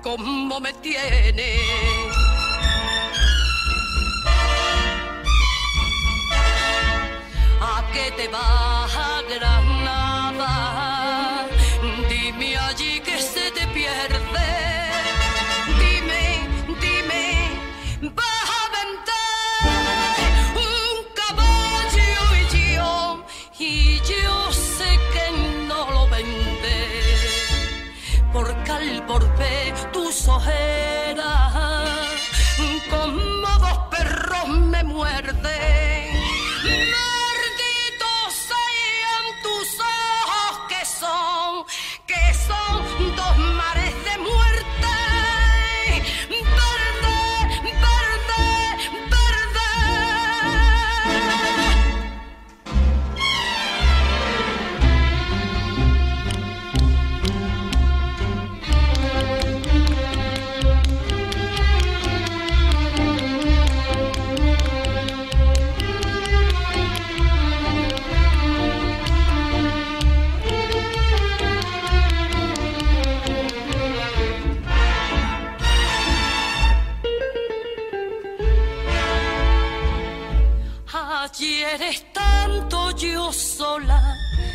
cómo me tiene. ¿A qué te vas a Granada? Dime allí que se te pierde. Dime, vas a vender un caballo y yo sé que no lo vende. Porque al volver tus ojeras como dos perros me muerden. Malditos sean tus ojos que son dos mares de muerte. Verde, verde, verde. Ayer estando yo sola,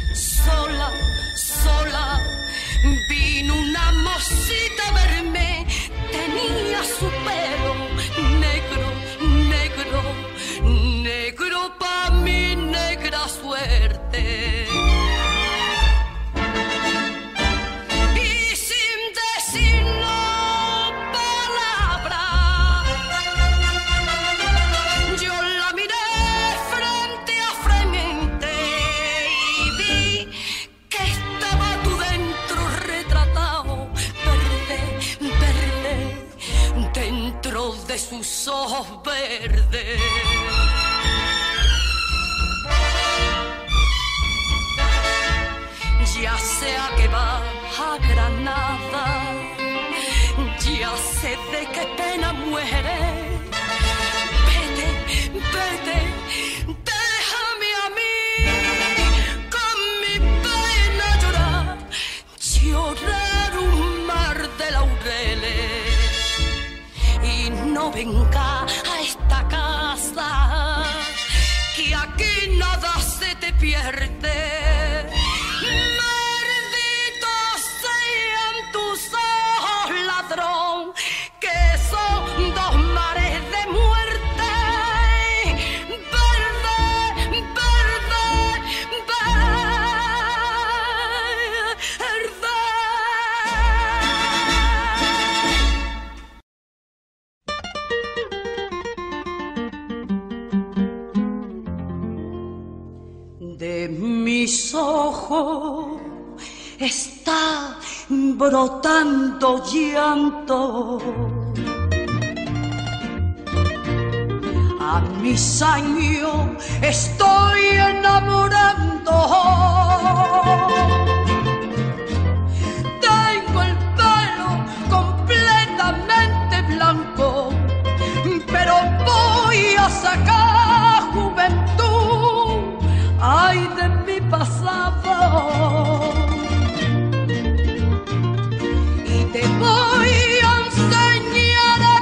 vino una mocita a verme, tenía su pelo negro pa' mi negra suerte. Y sin decirnos palabras, yo la miré frente a frente y vi que estaba tú dentro retratado, verde, dentro de sus ojos verdes. Ya sea que va a Granada, ya sé de qué pena muere. Vete, déjame a mí con mi pena llorar un mar de laureles. Y no venga a esta casa, que aquí nada se te pierde. Malditos sean tus ojos, ladrón, que son dos mares de muerte. Verde, verde, verde. De mis ojos está brotando llanto. A mis años estoy enamorando. Tengo el pelo completamente blanco, pero voy a sacar juventud, ay, de mi pasado. Y te voy a enseñar a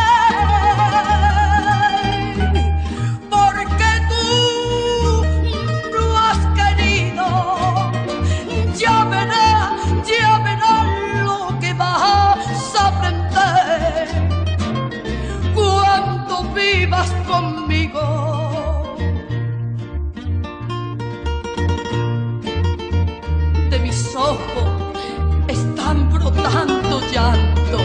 querer, porque tú no has querido. Ya verás lo que vas a aprender cuando vivas conmigo. De mis ojos están brotando llanto.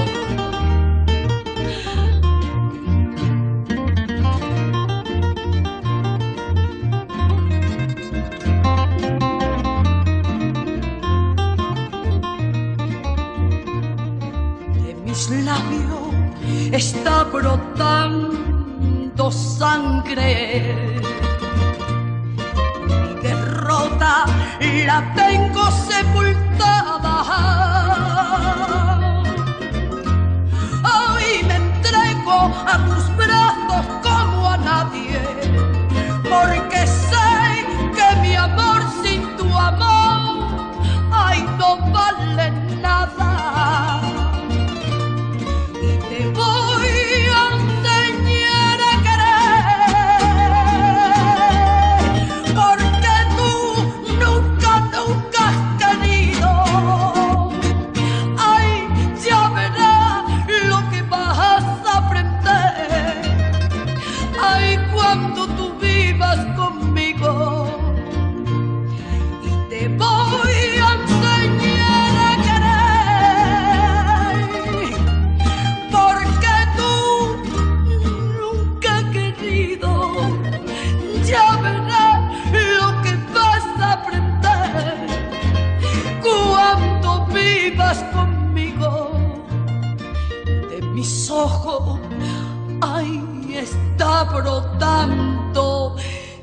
De mis labios está brotando sangre. Mi derrota la tengo sepultada. Hoy me entrego a tus brazos como a nadie, porque sé que mi amor sin tu amor, ay, no vale nada. mis ojos, ahí está brotando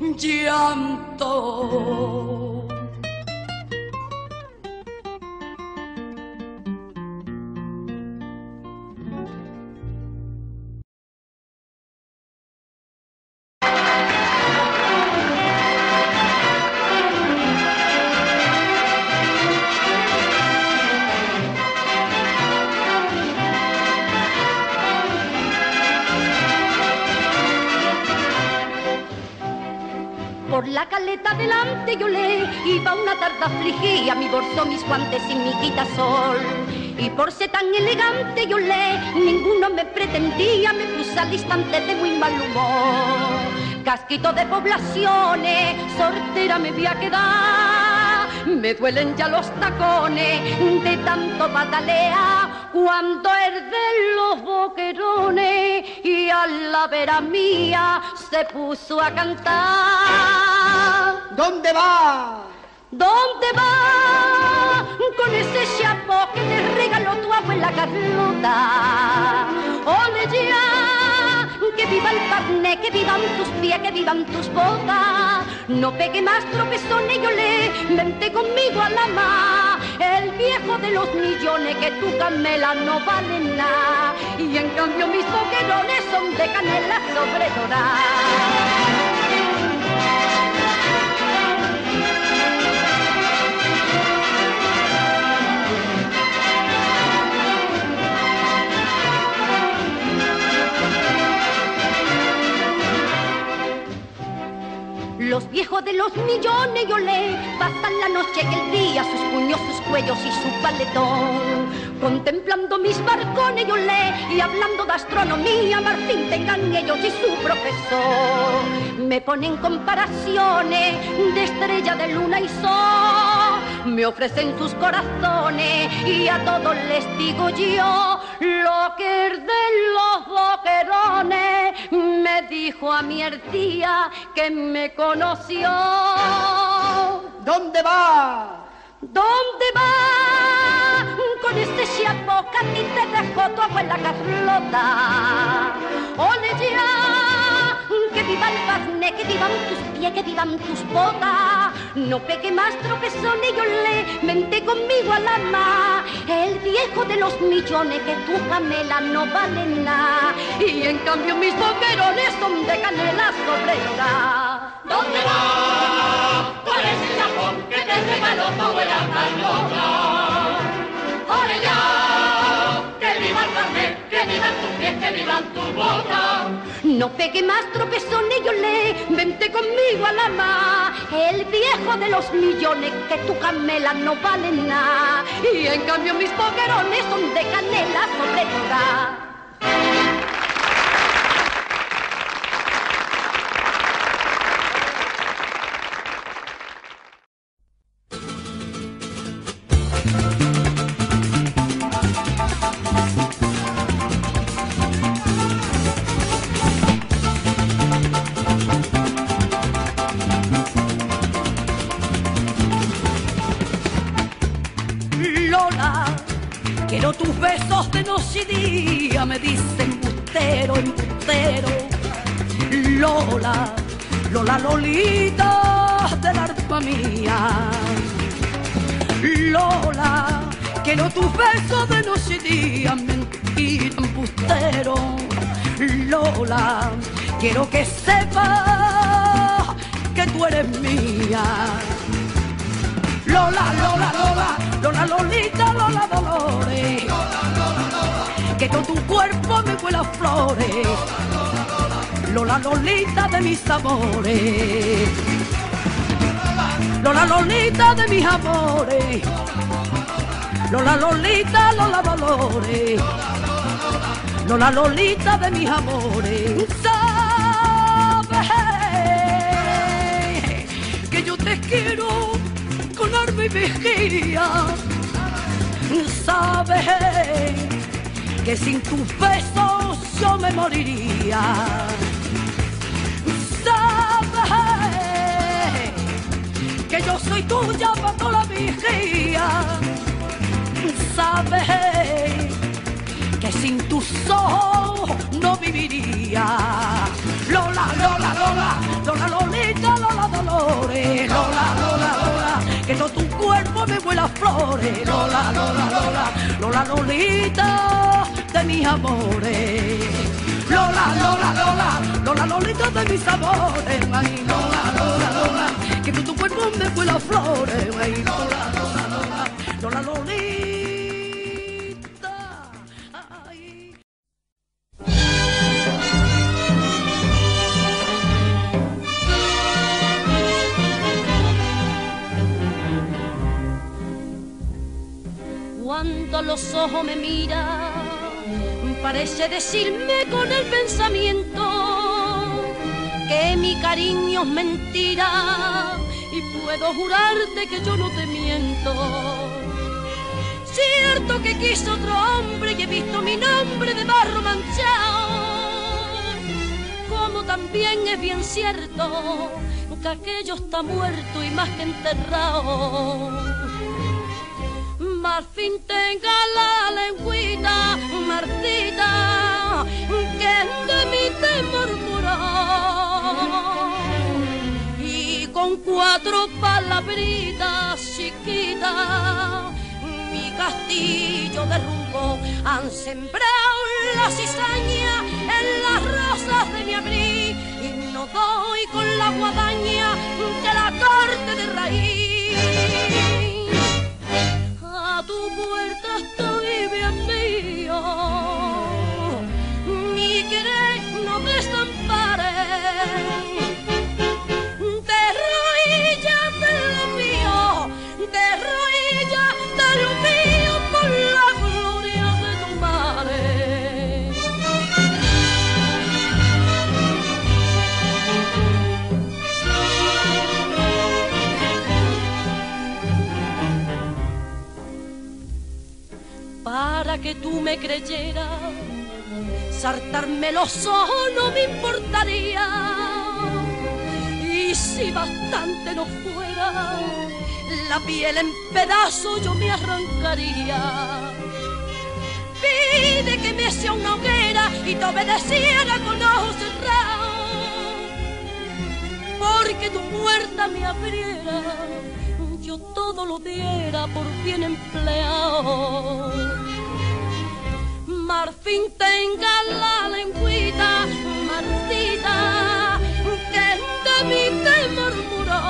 llanto. Por la caleta delante yo le iba una tarde afligía, mi bolso, mis guantes y mi quitasol. Y por ser tan elegante yo le, ninguno me pretendía, me puse al instante de muy mal humor. Casquito de poblaciones, sortera me voy a quedar, me duelen ya los tacones de tanto patalea, cuando herden los boquerones y a la vera mía se puso a cantar. ¿Dónde va? ¿Dónde va con ese chapo que te regaló tu abuela Carlota? ¡Ole ya! Que viva el carné, que vivan tus pies, que vivan tus botas. No pegue más tropezones, yo le vente conmigo a la mar. El viejo de los millones, que tu camela no vale nada. Y en cambio mis boquerones son de canela sobredorada. Los viejos de los millones yo le pasan la noche y el día, sus puños, sus cuellos y su paletón. Contemplando mis barcones yo le y hablando de astronomía, Marfín tengan ellos y su profesor. Me ponen comparaciones de estrella, de luna y sol. Me ofrecen sus corazones y a todos les digo yo lo que es de los boquerones. Me dijo a mi tía que me conoció. ¿Dónde va? ¿Dónde va con este chapo que a ti te dejó tu abuela Carlota? ¡Ole ya! Que viva el carné, que vivan tus pies, que vivan tus botas. No pegue más tropezones, yo le vente conmigo a la mar. El viejo de los millones, que tu camela no vale nada. Y en cambio mis boquerones son de canela sobredora. ¿Dónde va con ese chapón que te regaló tu abuela Carlota? ¡Ole ya! Que viva el carnet, que vivan tus pies, que vivan tus botas. No pegue más tropezones, yo le vente conmigo a la mar. El viejo de los millones, que tu camela no vale nada. Y en cambio mis boquerones son de canela sobredora. Quiero tus besos de noche y día, me dicen embustero, embustero. Lola, Lola, Lolita del alma mía. Lola, quiero tus besos de noche y día, mentira, embustero. Lola, quiero que sepas que tú eres mía. Lola, Lola, Lola, Lola, Lolita, Lola, Dolores. Que con tu cuerpo me huele a flores. Lola, Lolita de mis amores. Lola, Lolita de mis amores. Lola, Lolita, Lola, Dolores. Lola, Lolita de mis amores. Sabes que yo te quiero con arma y vigilia. Sabes que sin tus besos yo me moriría. Sabes que yo soy tuya para toda la vigía. Sabes que sin tus ojos no viviría. Lola, Lola, Lola, Lola, Lolita, Lola, Dolores. Lola, Lola, Lola, que todo tu cuerpo me huele a flores. Lola, Lola, Lola, Lola, Lolita de mis amores. Lola, Lola, Lola, Lola, Lolita de mis amores. Ay, Lola, Lola, Lola, que todo tu cuerpo me huele a flores. Ay, Lola, Lola, Lola, Lola, Lolita. Ay. Cuando los ojos me miran, parece decirme con el pensamiento que mi cariño es mentira y puedo jurarte que yo no te miento. Cierto que quiso otro hombre y he visto mi nombre de barro manchado, como también es bien cierto que aquello está muerto y más que enterrado. Marfín tenga la lengüita, Martita, que de mí te murmuró, y con 4 palabritas chiquitas mi castillo derrumbó. Han sembrado la cizaña en las rosas de mi abril y no doy con la guadaña de la corte de raíz. A tu puerta estoy bien mío, mi querer no te desampare, de rodillas te lo mío, de rodillas te lo mío por la gloria de tu madre. Para que tú me creyeras, saltarme los ojos no me importaría, y si bastante no fuera, la piel en pedazos yo me arrancaría. Pide que me sea una hoguera y te obedeciera con ojos cerrados, porque tu puerta me abriera, yo todo lo diera por bien empleado. Marfín tenga la lengüita, Martita, que de mí te murmuró,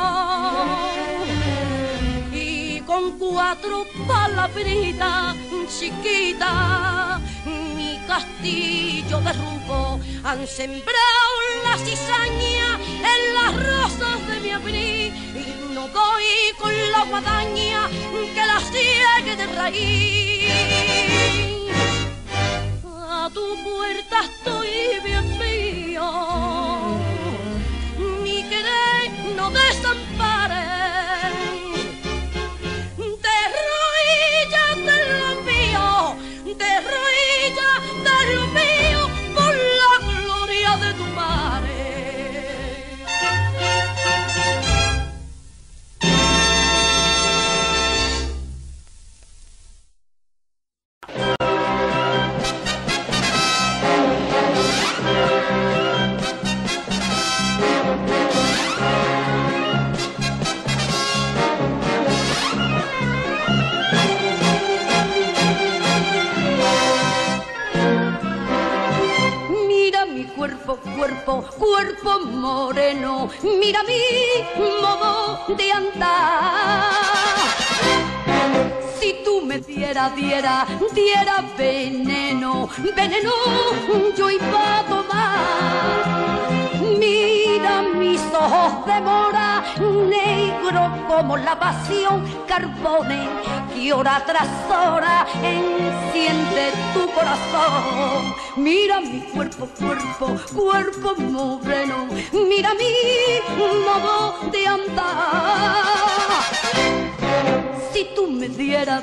y con 4 palabritas chiquitas mi castillo derrumbó. Han sembrado la cizaña en las rosas de mi abril y no doy con la guadaña que la ciegue de raíz. A tu puerta estoy bien mío, mi querer no desampare, de rodillas te lo mío, de rodillas te lo mío por la gloria de tu madre. Cuerpo moreno, mira mi modo de andar. Si tú me diera veneno, yo iba a tomar. Mira mis ojos de mora, negro como la pasión, carbones que hora tras hora enciende tu corazón. Mira mi cuerpo moreno, mira mi modo de andar. Si tú me diera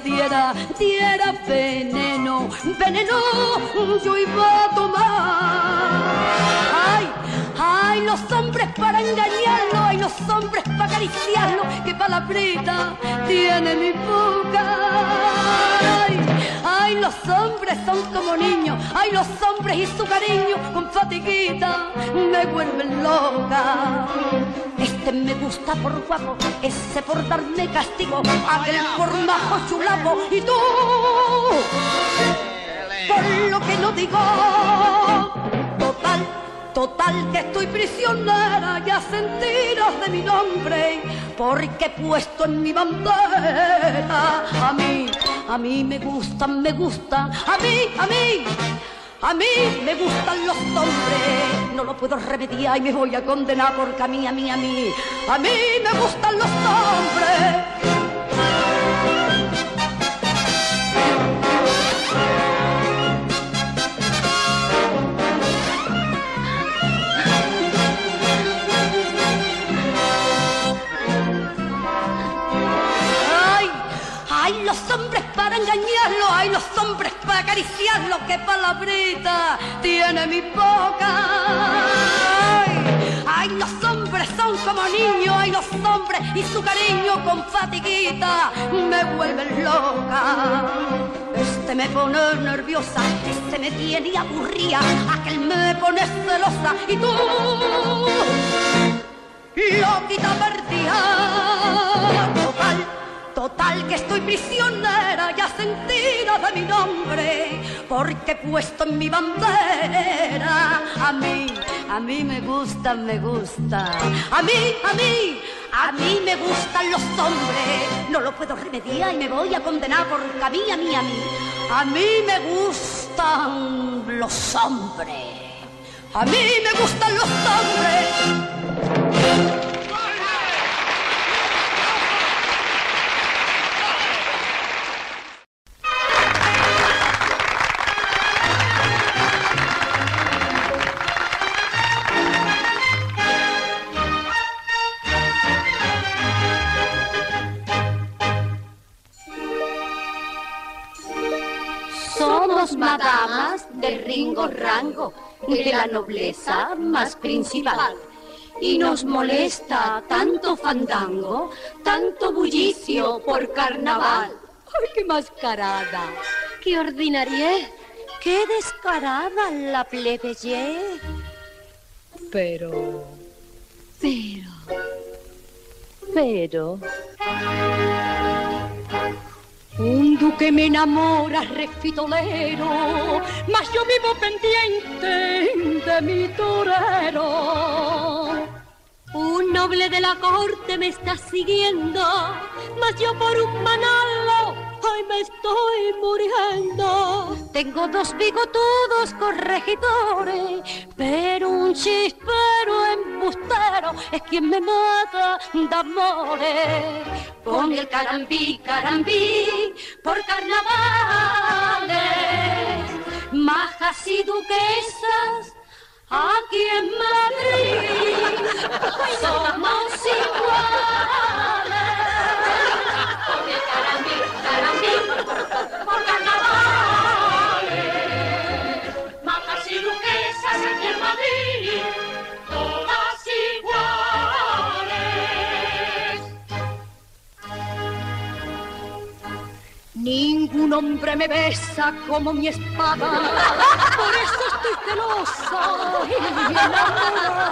veneno, yo iba a tomar. Ay, los hombres para engañarlo, ay, los hombres para acariciarlo, qué palabrita tiene mi boca. Ay, los hombres son como niños. Ay, los hombres y su cariño con fatiguita me vuelven loca. Este me gusta por guapo, ese por darme castigo, aquel por majo chulapo y tú, por lo que no digo. Total que estoy prisionera ya sentiras de mi nombre, porque he puesto en mi bandera a mí me gustan, a mí me gustan los hombres, no lo puedo remediar y me voy a condenar porque a mí me gustan los hombres. Ay, los hombres para engañarlo, ay, los hombres para acariciarlo, qué palabrita tiene mi boca. Ay, los hombres son como niños, ay, los hombres y su cariño con fatiguita me vuelven loca. Este me pone nerviosa, este me tiene aburrida, aquel me pone celosa y tú, loquita perdida. Total que estoy prisionera ya sentida de mi nombre, porque he puesto en mi bandera a mí me gusta, a mí me gustan los hombres, no lo puedo remediar y me voy a condenar porque a mí me gustan los hombres, a mí me gustan los hombres. Madamas de Ringo Rango, de la nobleza más principal. Y nos molesta tanto fandango, tanto bullicio por carnaval. ¡Ay, qué mascarada! ¡Qué ordinariez! ¡Qué descarada la plebeyer! Pero... Un duque me enamora, refitolero, mas yo vivo pendiente de mi torero. Un noble de la corte me está siguiendo, mas yo por un manalo, hoy me estoy muriendo. Tengo dos bigotudos corregidores, pero un chispero embustero es quien me mata de amores. Con el carambí, carambí, por carnavales, majas y duquesas, aquí en Madrid somos iguales. Con el carambí, carambí, por carnavales, majas y duquesas, aquí en Madrid, todas iguales. Ningún hombre me besa como mi espada, por eso estoy celosa y enamorada.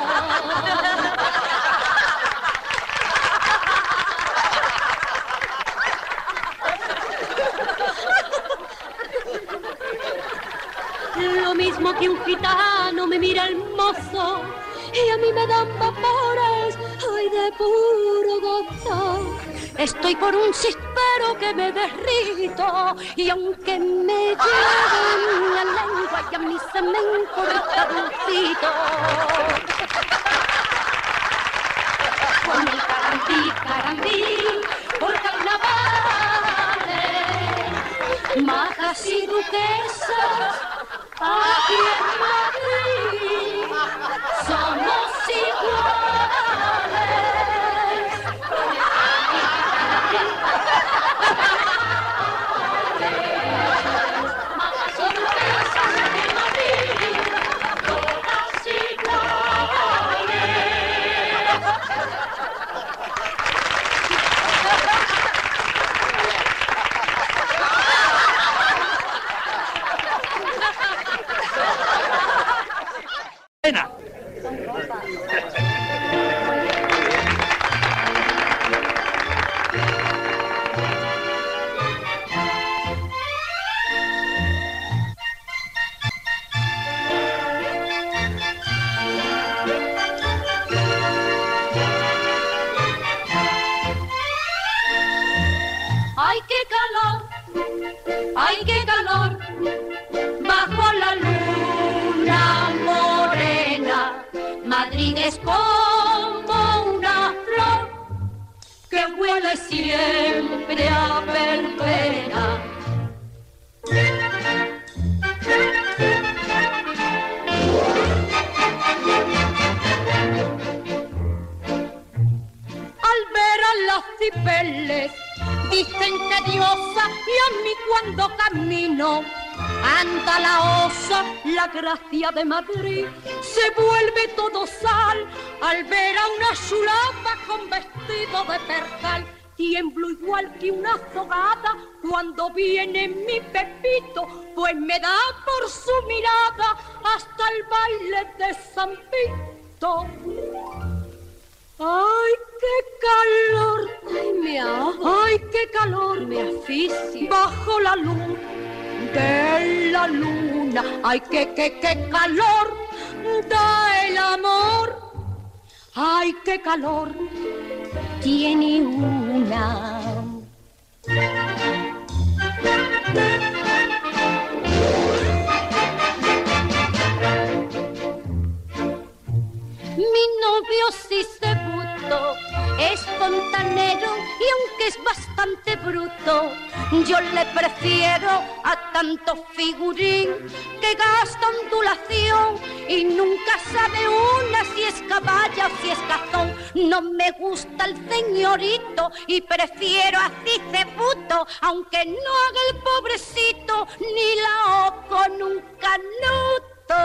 Lo mismo que un gitano me mira hermoso y a mí me dan vapores, ay, de puro gozo. Estoy por un chispero que me derrito, y aunque me lleven la lengua y a mí se me encorta dulcito. Con el carambí, carambí, por carnavales, majas y duquesas, aquí en Madrid somos iguales. Madrid es como una flor que huele siempre a verbena. Al ver a las cibeles dicen que diosa, y a mí cuando camino anda la osa. La gracia de Madrid se vuelve todo sal al ver a una chulapa con vestido de percal. Tiemblo igual que una azogada cuando viene mi Pepito, pues me da por su mirada hasta el baile de San Vito. ¡Ay, qué calor! Ay, me ahogo. ¡Ay, qué calor! Me asfixio. Bajo la luz de la luna. ¡Ay, qué calor da el amor! ¡Ay, qué calor tiene una! Mi novio sí se bruto, es fontanero y aunque es bastante bruto, yo le prefiero a tanto figurín que gasta ondulación y nunca sabe una si es caballa o si es cazón. No me gusta el señorito y prefiero a Cicebuto, aunque no haga el pobrecito ni la O con un canuto.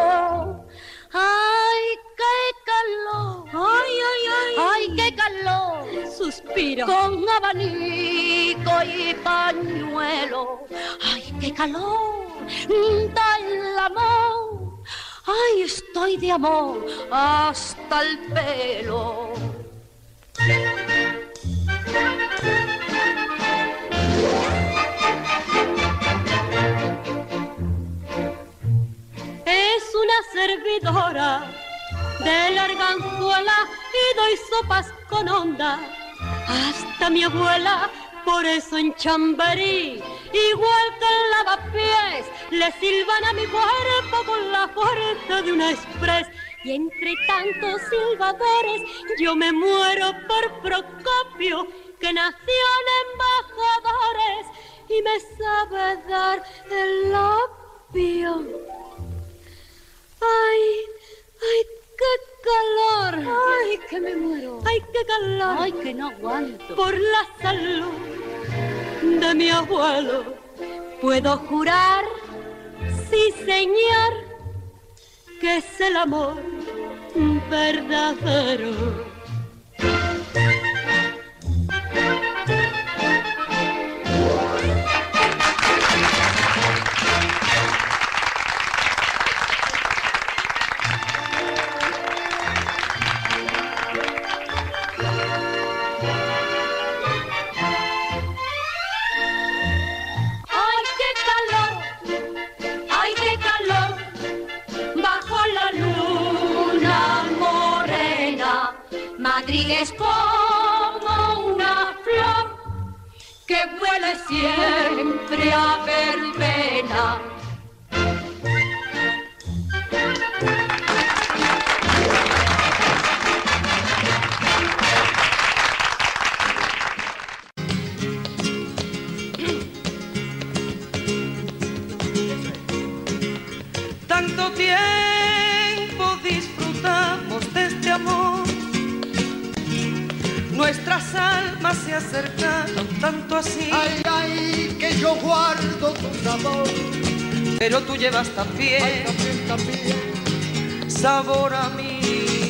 ¡Ay, qué calor! ¡Ay, ay, ay! ¡Ay, qué calor! Suspiro. Con abanico y pañuelo. ¡Ay, qué calor! Da el amor. ¡Ay, estoy de amor hasta el pelo! Es una servidora de la Arganzuela y doy sopas con onda. Hasta mi abuela, por eso en Chamberí, igual que el lavapiés, le silban a mi cuerpo con la fuerza de una express. Y entre tantos silbadores yo me muero por Procopio, que nació en embajadores y me sabe dar el opio. ¡Ay, ay, qué calor! ¡Ay, que me muero! ¡Ay, qué calor! ¡Ay, que no aguanto! Por la salud de mi abuelo puedo jurar, sí señor, que es el amor verdadero. Madrid es como una flor que huele siempre a verbena. Tanto tiempo disfrutamos de este amor, nuestras almas se acercaron tanto así. Ay, ay, que yo guardo tu sabor, pero tú llevas también, ay, también, sabor a mí.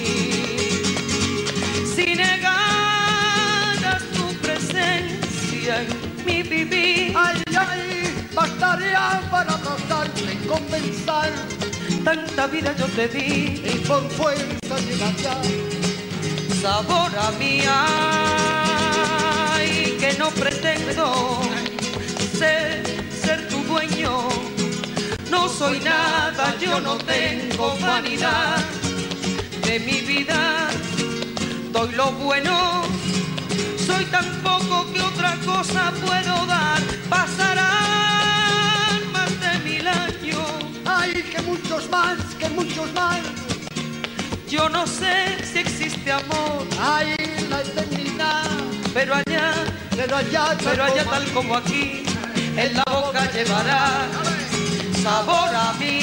Si negaras tu presencia en mi vivir, ay, ay, bastaría para abrazarte y compensar. Tanta vida yo te di y por fuerza llegas ya. Sabor a mí, ay, que no pretendo ser tu dueño. No soy nada, yo no tengo vanidad. De mi vida doy lo bueno, soy tan poco que otra cosa puedo dar. Pasarán más de 1000 años, ay, que muchos más, Yo no sé si existe amor, hay la eternidad, pero allá tal como aquí, en la boca llevará sabor a mí.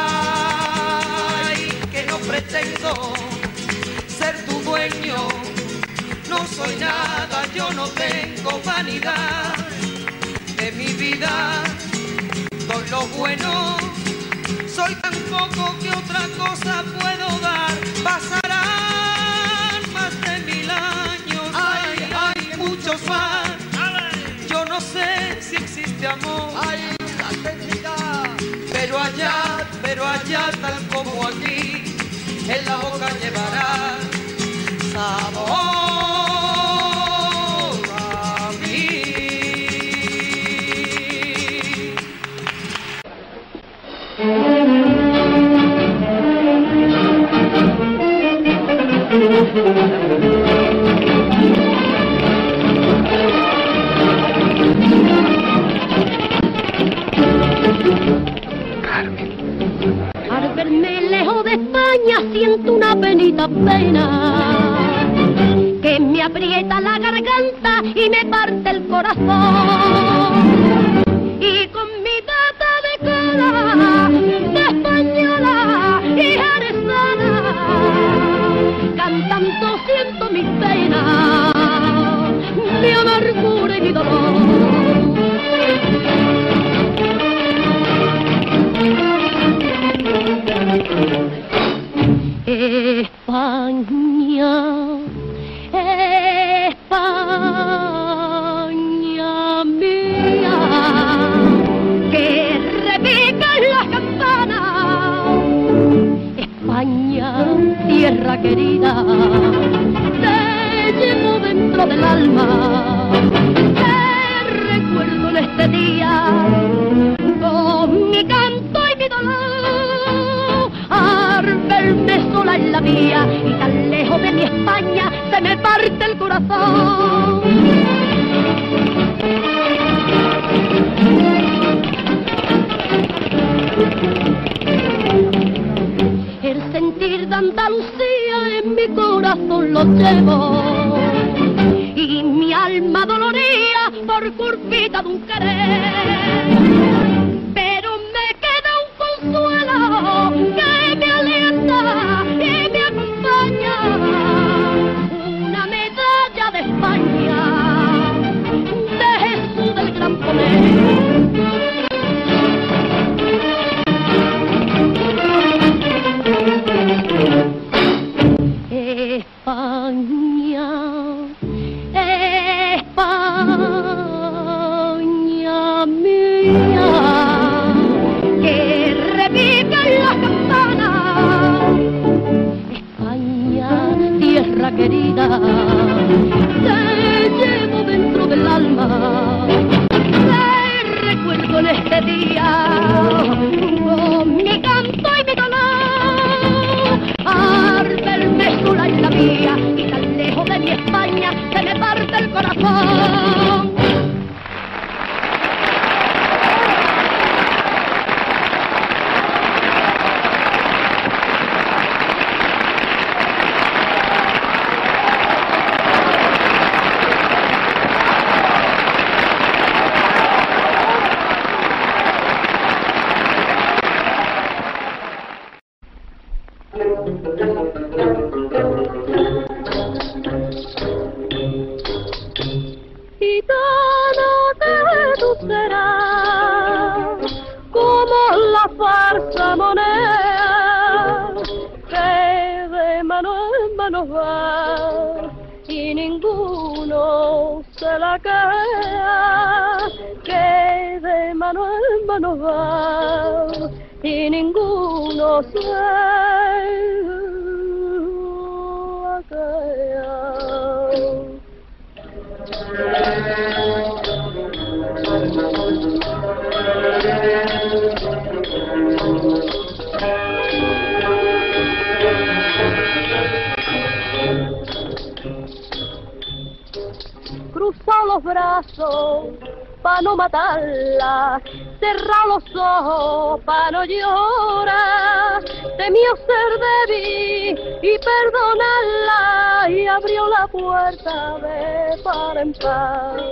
Ay, que no pretendo ser tu dueño, no soy nada, yo no tengo vanidad. De mi vida doy lo bueno, soy tan poco que otra cosa puedo dar. Pasarán más de 1000 años, hay muchos más. Yo no sé si existe amor, hay la eternidad, pero allá tal como aquí, en la boca llevará sabor a mí. Al verme lejos de España siento una penita pena que me aprieta la garganta y me parte el corazón. Y con mi bata de cara de española y jerezana, cantando siento mis penas, mi amargura y mi dolor. España, España mía, que repican las campanas. España, tierra querida, te llevo dentro del alma. Te recuerdo en este día con mi canto y mi dolor. Al verme sola en la vía y tan lejos de mi España, se me parte el corazón. El sentir de Andalucía en mi corazón lo llevo, y mi alma doloría por culpita de un querer. Pero me queda un consuelo que me alienta y me acompaña, una medalla de España, de Jesús del Gran Poder. España, España mía, que repican las campanas. España, tierra querida, te llevo dentro del alma. Te recuerdo en este día con mi canto y mi dolor. Al verme sola en la vía y tan lejos de mi España, se me parte el corazón. Gitana de tú serás como la farsa moneda que de mano en mano va y ninguno se la queda, que de mano en mano va y ninguno se la queda. Cruza los brazos pa' no matarla, cerra los ojos pa' no llorar, temió ser débil y perdonarla y abrió la puerta de par en par.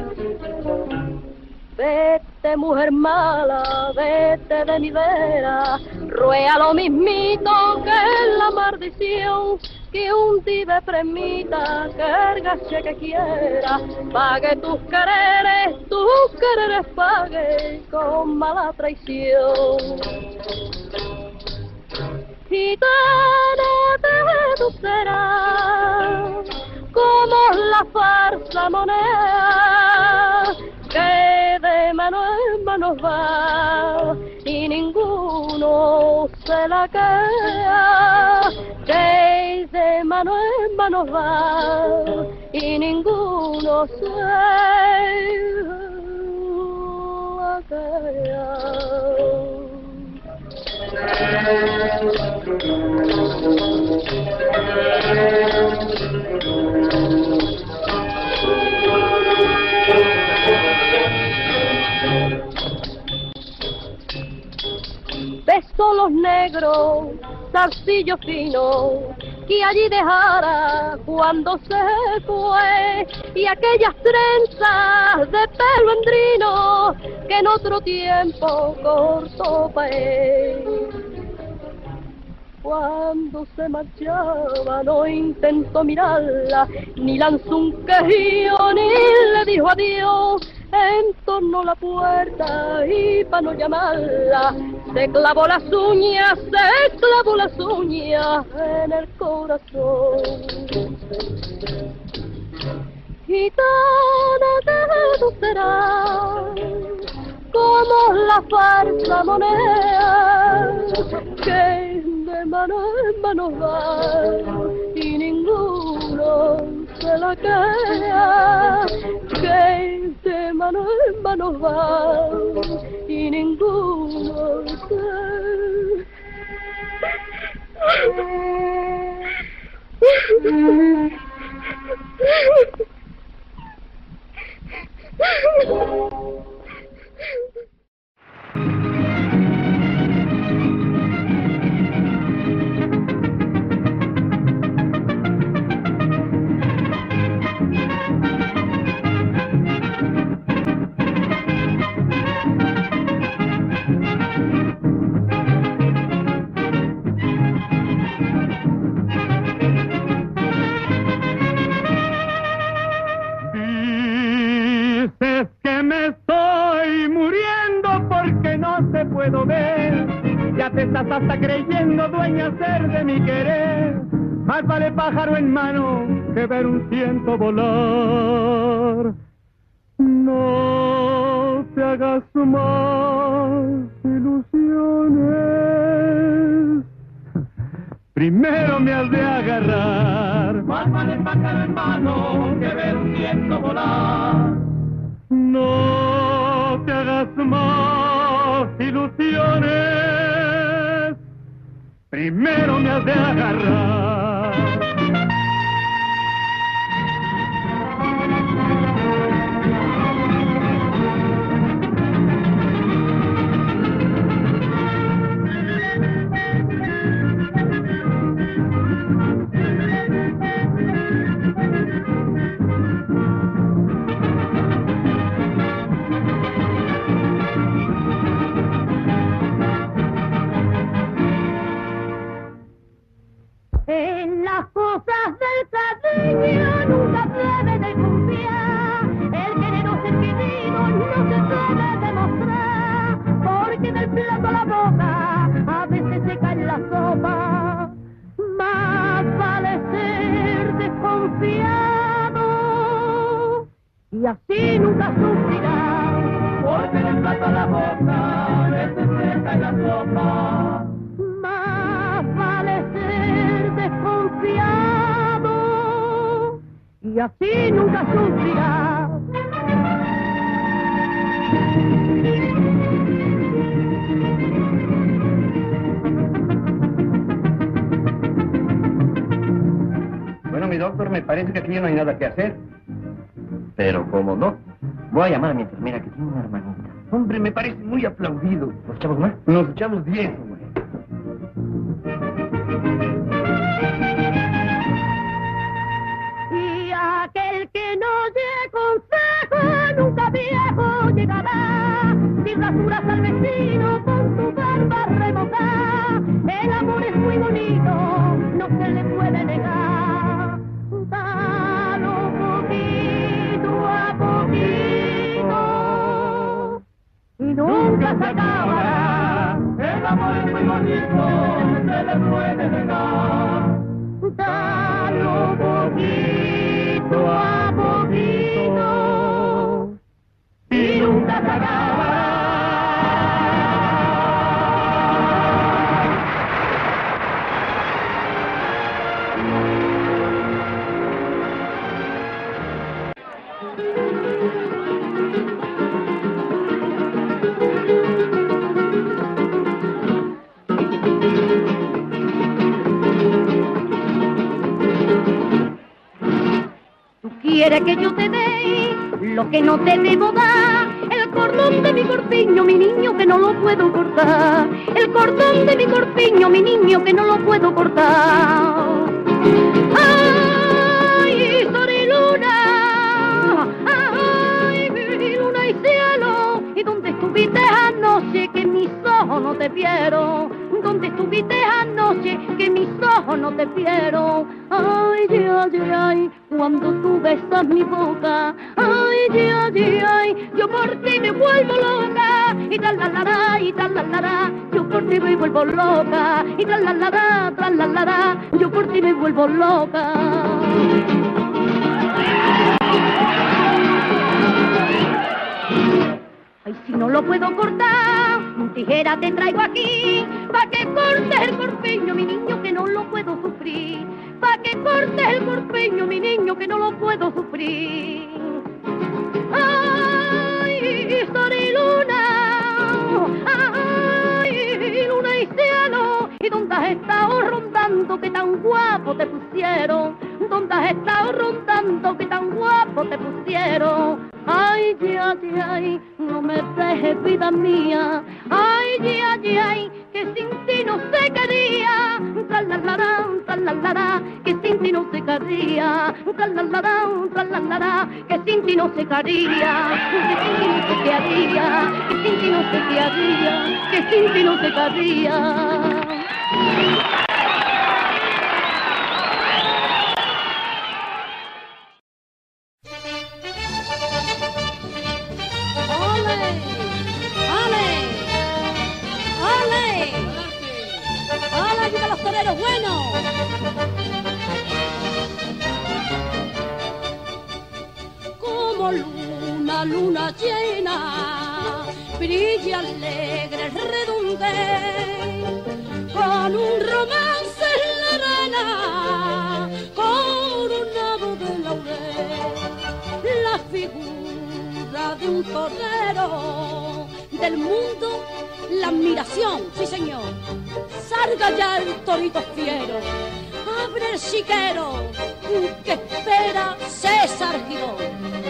Vete, mujer mala, vete de mi vera, ruega lo mismito que la maldición, que un tibe premita, que el gache que quiera, pague tus quereres pague con mala traición. Gitana de tu serás, como la farsa moneda, que de mano en mano va y ninguno se la queda, que de mano en mano va y ninguno se la queda. Beso los negros, zarcillo fino, que allí dejara cuando se fue, y aquellas trenzas de pelo endrino que en otro tiempo cortó paé. Cuando se marchaba no intentó mirarla, ni lanzó un quejío, ni le dijo adiós. En torno a la puerta y para no llamarla, se clavó las uñas en el corazón. Gitana que tú serás, como la farsa moneda, que de mano en mano va y ninguno se la queda, que de mano en mano va y ninguno se... Puedo ver, ya te estás hasta creyendo dueña ser de mi querer. Más vale pájaro en mano que ver un ciento volar. No te hagas más ilusiones, primero me has de agarrar. Más vale pájaro en mano que ver un ciento volar. No te hagas más ilusiones, primero me has de agarrar. En las cosas del cariño nunca se debe de confiar. El generoso inquilino no se debe demostrar, porque del plato a la boca a veces se cae la sopa. Más vale ser desconfiado y así nunca sufrirás, porque del plato a la boca a veces se cae la sopa. Más vale ser desconfiado y así nunca sufrirás. Bueno, mi doctor, me parece que aquí no hay nada que hacer. Pero, ¿cómo no? Voy a llamar a mi enfermera que tiene una hermanita. Hombre, me parece muy aplaudido. ¿Nos echamos más? Nos echamos 10, hombre. Y aquel que no dé consejo nunca viejo llegará. Si rasuras al vecino con tu barba remojada, el amor es muy bonito, no se le puede negar. Dalo poquito a poquito y nunca se acabará. El amor es muy bonito, no se le puede negar. Dalo poquito a poquito y nunca se acabará. Quiere que yo te dé lo que no te debo dar, el cordón de mi corpiño, mi niño, que no lo puedo cortar, el cordón de mi corpiño, mi niño, que no lo puedo cortar. Ay, sol y luna, ay, luna y cielo, y donde estuviste anoche que mis ojos no te vieron, donde estuviste anoche que mis ojos no te vieron. Ay, ay, ay, cuando tú besas mi boca, ay, ay, ay, yo por ti me vuelvo loca, y tralalala, yo por ti me vuelvo loca, y tralalala, yo por ti me vuelvo loca. Ay, si no lo puedo cortar, tijera te traigo aquí, pa' que cortes el corpiño, mi niño, que no lo puedo sufrir, pa' que cortes el corpiño, mi niño, que no lo puedo sufrir. Ay, sol y luna, ay, luna y cielo, ¿y dónde has estado rondando que tan guapo te pusieron? ¿Dónde has estado rondando que tan guapo te pusieron? Ay, ay, ay, no me dejes, vida mía. Ay, ay, ay, que sin ti no se quería. Tralalala, que sin ti no se quería. Tralalala, que sin ti no se quería. Que sin ti no se quería. Que sin ti no se quería. Que sin ti no se quería. Luna llena, brilla alegre el redondel, con un romance en la arena, coronado de laurel, la figura de un torero, del mundo la admiración, sí señor, salga ya el torito fiero, abre el chiquero, que espera César Girón.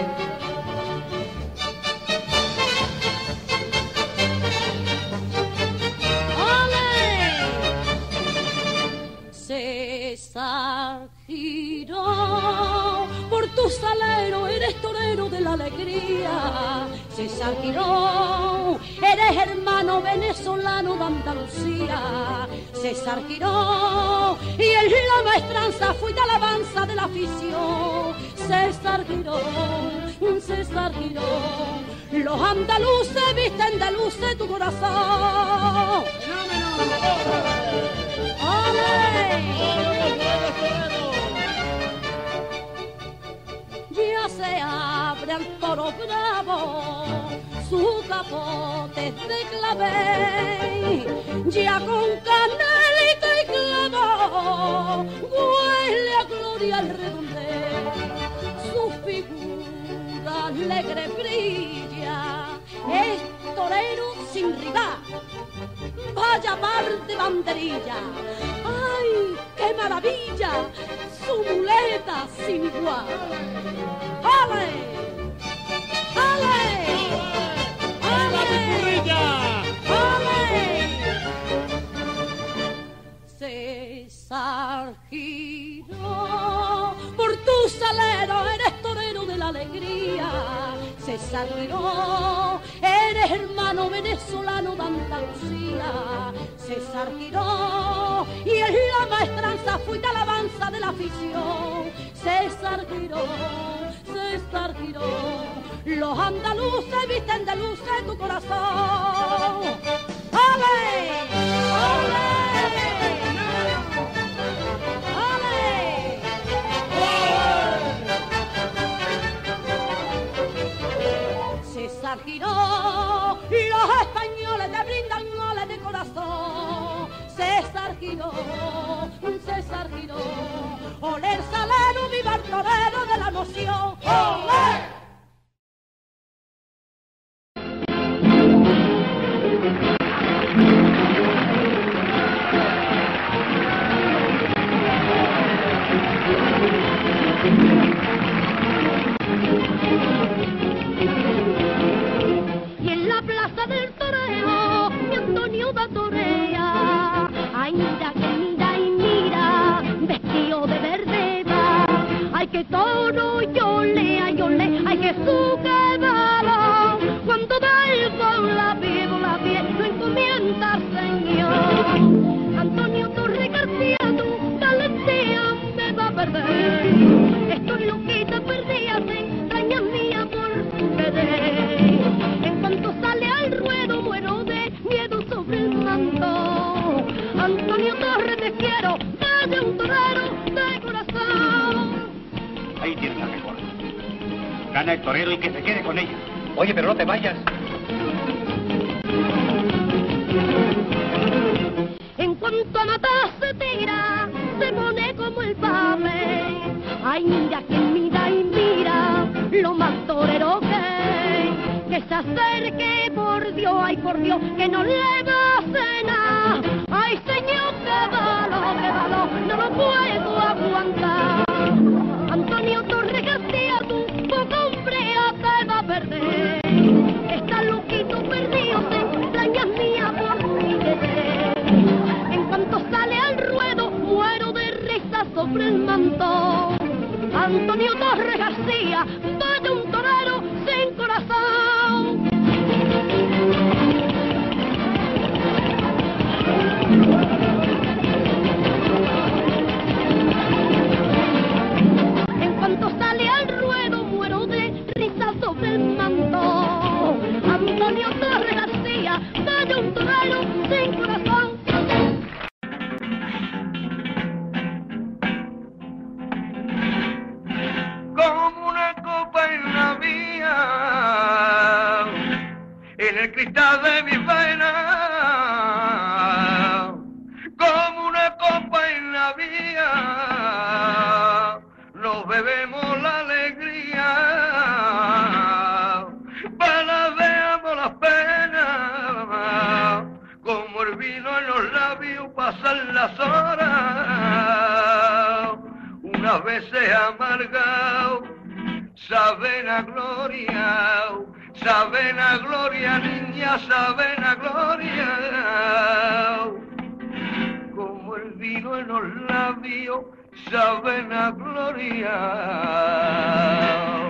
César Girón, por tu salero eres torero de la alegría. César Girón, eres hermano venezolano de Andalucía. César Girón, y en la maestranza fuiste alabanza de la afición. César Girón, César Girón, los andaluces visten de luces tu corazón. Ya se abre al toro bravo, su capote de clavel, ya con canelita y clavo, huele a gloria al redondel, su figura alegre brilla, es torero sin rival, vaya par de banderilla, ¡ay, qué maravilla! Su muleta sin igual. ¡Ale! ¡Ale! ¡Ale! ¡Ale! ¡Ale! César Giró, por tu salero eres torero de la alegría. César Giró, eres hermano venezolano de Andalucía. César Giró, y en la maestranza fuiste alabanza de la afición. César Giró, César Giró, los andaluces visten de luz en tu corazón. ¡Ale! ¡Ale! César Giró, y los españoles te brindan goles de corazón. César Giró, César Giró, olé el salero, viva el torero de la emoción. ¡Olé! Y en la plaza del toreo, mi Antonio da torea. Ay, mira que mira y mira, vestido de verde va. Ay, que toro yole, ay, que su caballo. Cuando da el gol la pie, lo encomienda al Señor. Antonio Torre García, tu valentía me va a perder. Estoy loquita, perdida, te entrañas mía por tu querer. En cuanto sale al ruedo, muero de miedo sobre el manto. Antonio Torre, te quiero, vaya un torero de corazón. Ahí tienes la mejor. Gana el torero y que se quede con ella. Oye, pero no te vayas. En cuanto a matar se tira, se pone como el pame. Ay, mira que mira y mira, lo más torero que se acerque, por Dios, ay por Dios, que no le va a hacer nada. Ay, señor, que valor, no lo puedo aguantar. Antonio Torre García, tu poco hombre te va a perder. Está loquito perdido, te extrañas mía por mi querer. En cuanto sale al ruedo, muero de risa sobre el manto. Antonio Torre García, vaya un torero sin corazón. En cuanto sale al ruedo, muero de risa sobre el manto. Antonio Torre García, vaya un torero sin corazón. Como una copa en la vía, en el cristal de mis venas, como una copa en la vía, nos bebemos la alegría, paladeamos las penas, como el vino en los labios pasan las horas. Unas veces amargado, saben a gloria, niña, saben a gloria, como el vino en los labios, saben a gloria.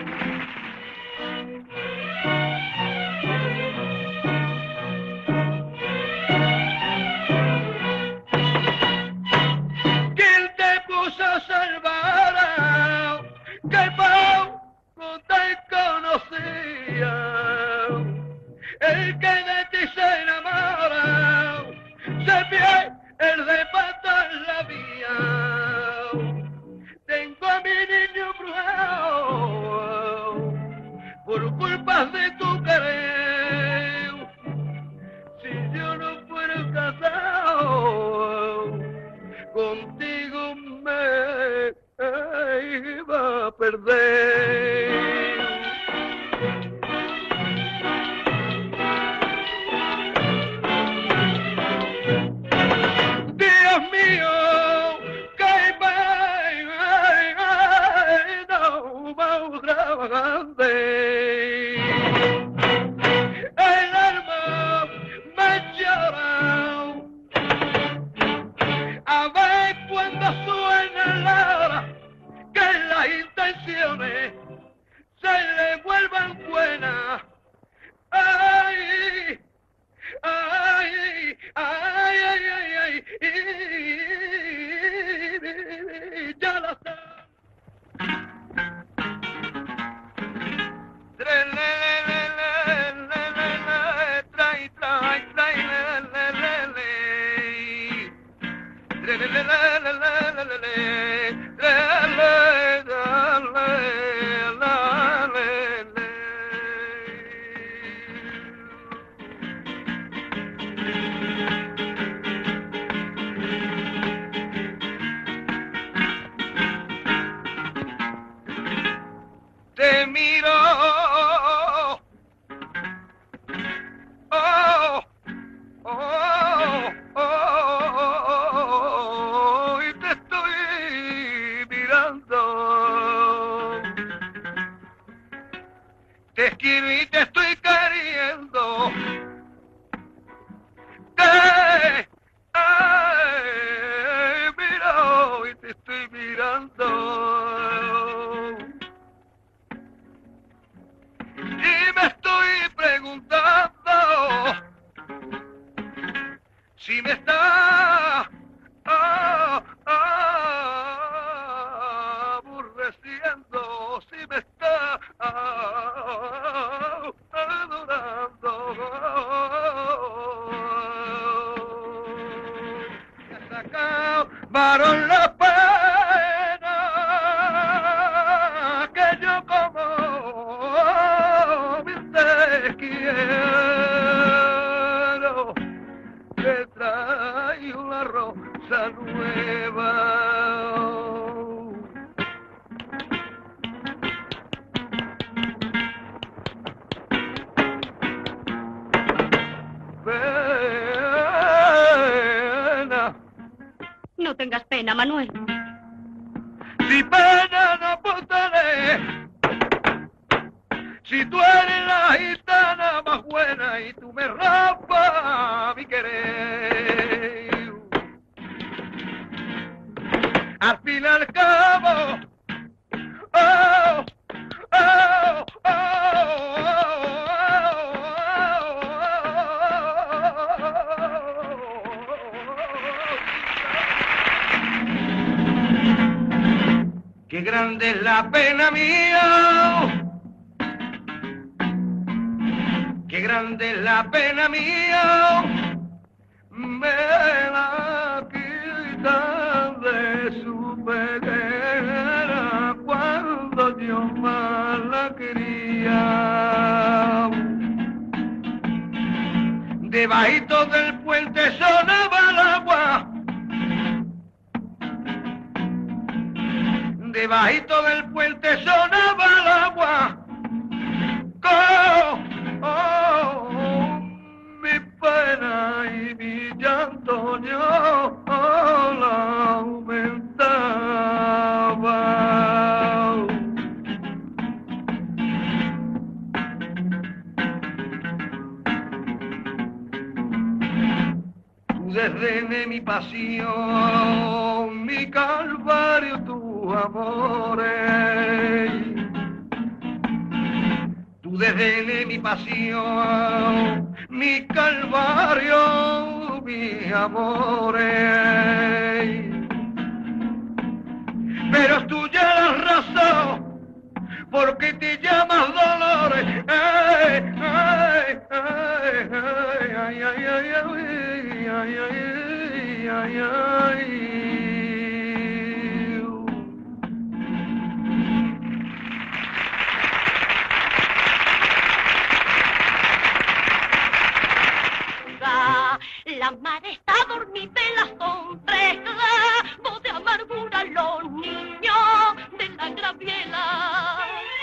Salvara, que poco te conocía, el que de ti se enamora, se pierde de patas la vía. Tengo a mi niño brujado por culpa de tu querer. Si yo no fuera casado contigo, me iba a perder. Dios mío, que no más grande. El alma me llora a ver intenciones se le vuelvan buenas. Ay, ay, ay, ay, ay, ay, ya la sé. Te miro, oh, oh, oh, y te estoy mirando. Te quiero y te estoy queriendo. Miro y te estoy mirando. Y me estoy preguntando si me está aborreciendo, si me está adorando. Me ha sacado varón la pena que yo como te quiero, te traigo una rosa nueva. Pena. No tengas pena, Manuel. Si pena no portaré. Si tú eres la gitana más buena y tú me raspas mi querer, al fin y al cabo, oh, oh, oh, qué grande es la pena mía. Qué grande es la pena mía, me la quitan de su peguera cuando yo más la quería. Debajito del puente sonaba el agua, debajito del puente sonaba el agua. Oh, mi pena y mi llanto yo la aumentaba. Tú desde mi pasión, mi calvario, tus amores. Desde mi pasión, mi calvario, mis amores. Pero es tuya la razón, porque te llamas Dolores. Ay, ay, ay, ay, ay, ay, ay, ay, ay, ay, ay. La mar está dormida y las sombreras, voz de amargura los niños de la graviela.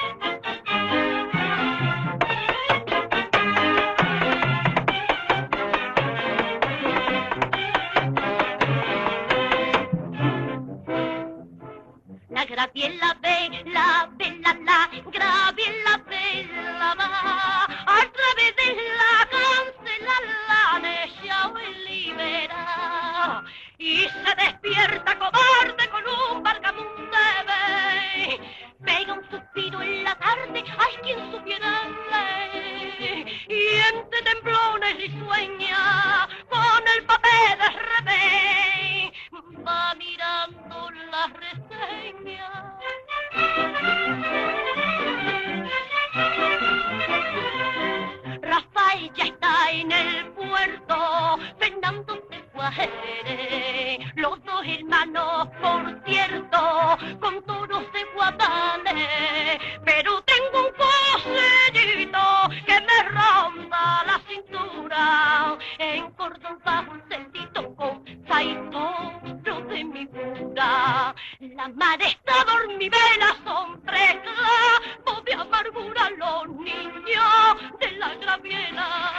La graviela vela, vela, la graviela vela va, a través de la cancela la necia libera, y se despierta cobarde con un barcamundo de ve los dos hermanos, por cierto, con toros de guadanes, pero tengo un cosellito que me ronda la cintura, en cordón bajo un cerdito con saitoro de mi cura. La madre está dormivela, son presas, de amargura los niños de la graviera.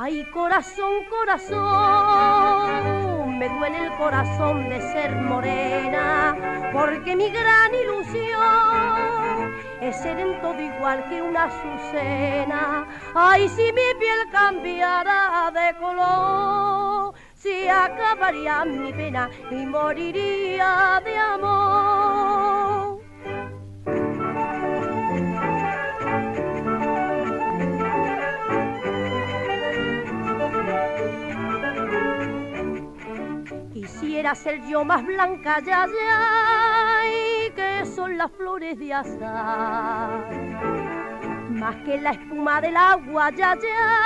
Ay, corazón, corazón, me duele el corazón de ser morena, porque mi gran ilusión es ser en todo igual que una azucena. Ay, si mi piel cambiara de color, si acabaría mi pena y moriría de amor. Quisiera ser yo más blanca, ya, y que son las flores de azahar, más que la espuma del agua, ya,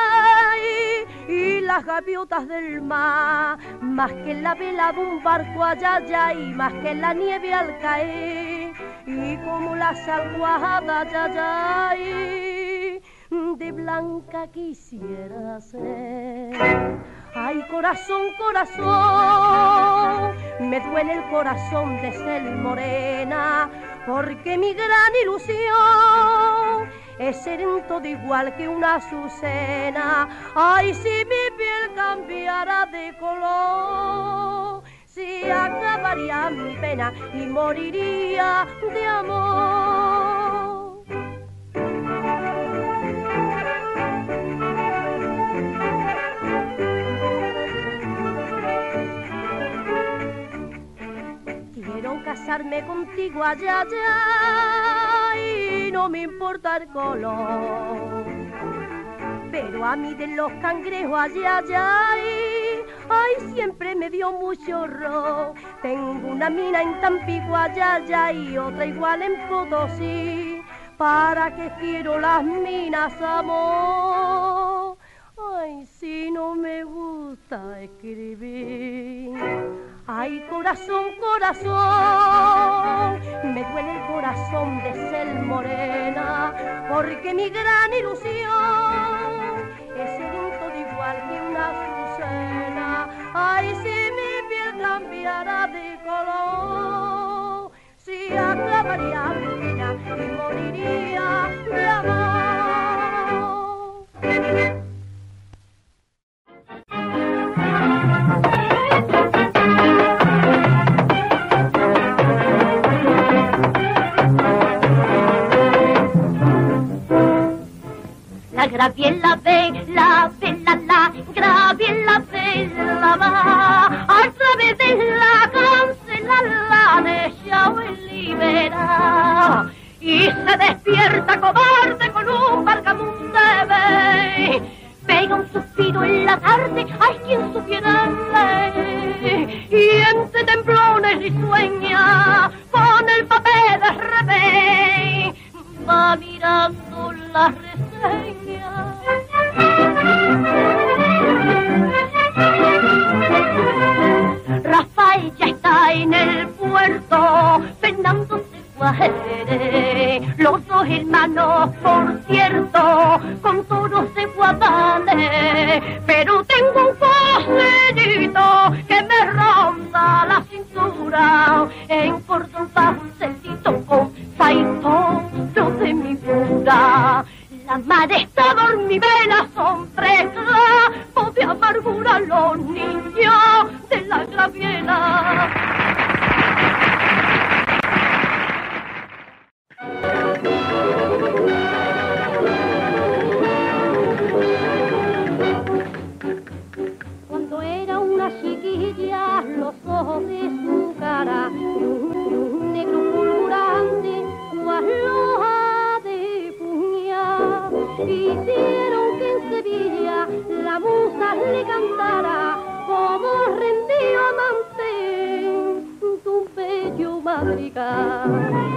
y las gaviotas del mar, más que la vela de un barco, allá, y más que la nieve al caer, y como las almohadas, ya, de blanca quisiera ser. Ay, corazón, corazón, me duele el corazón de ser morena, porque mi gran ilusión es ser en todo igual que una azucena. Ay, si mi piel cambiara de color, si acabaría mi pena y moriría de amor. Quiero casarme contigo, allá, y no me importa el color, pero a mí de los cangrejos, allá, ay, siempre me dio mucho horror. Tengo una mina en Tampico, allá, y otra igual en Potosí. ¿Para qué quiero las minas, amor? Ay, si no me gusta escribir. Ay, corazón, corazón, me duele el corazón de ser morena, porque mi gran ilusión es ser en todo igual que una azucena. Ay, si mi piel cambiara de color, si acabaría mi pena y moriría de amor. La graviela vela, la graviela vela va a través de la cancela, la deja libera y se despierta cobarde con un barcamunde. Pega un suspiro en la tarde, hay quien supiera y entre temblones y sueña con el papel de revés va mirando las reseñas. Rafael ya está en el puerto, Fernando se guajere, los dos hermanos, por cierto, con todos se guadale, pero tengo un cosillito que me ronda la cintura, en cordón bajo un celito con saitón, yo de mi pura. La madre está dormivela, sombrera, de amargura los niños de la graviela. Cuando era una chiquilla, los ojos de su cara, un negro fulgurante, cual loja de puñal, hicieron que en Sevilla la musa le cantara como rendido amante tu bello madrigal.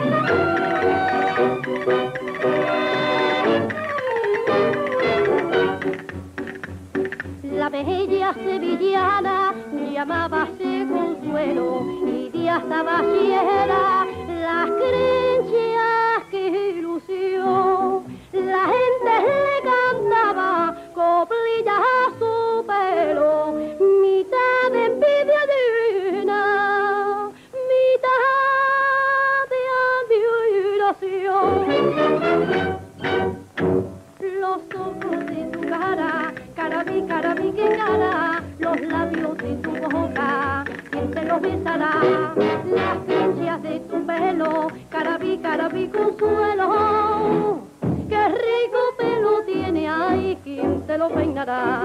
La bella sevillana llamábase Consuelo y Díaz Tabasiera, las creencias que ilusión. La gente le cantaba coplillas a su pelo, mitad de envidia divina, mitad de admiración. Los ojos de su cara, cara de cara carabí, que cara, los labios de tu boca, ¿quién te los besará? Las creencias de tu pelo, carabí, carabí, consuelo. Qué rico pelo tiene, ay, ¿quién te lo peinará?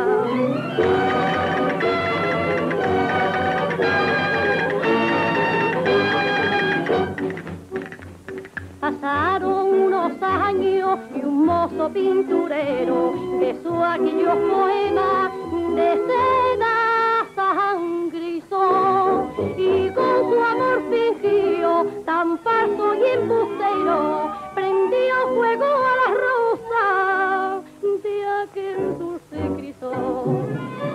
Pasaron unos años y un mozo pinturero besó aquellos poemas de seda sangrizón y con su amor fingido tan falso y embustero prendió fuego a la rosa de aquel dulce crisol.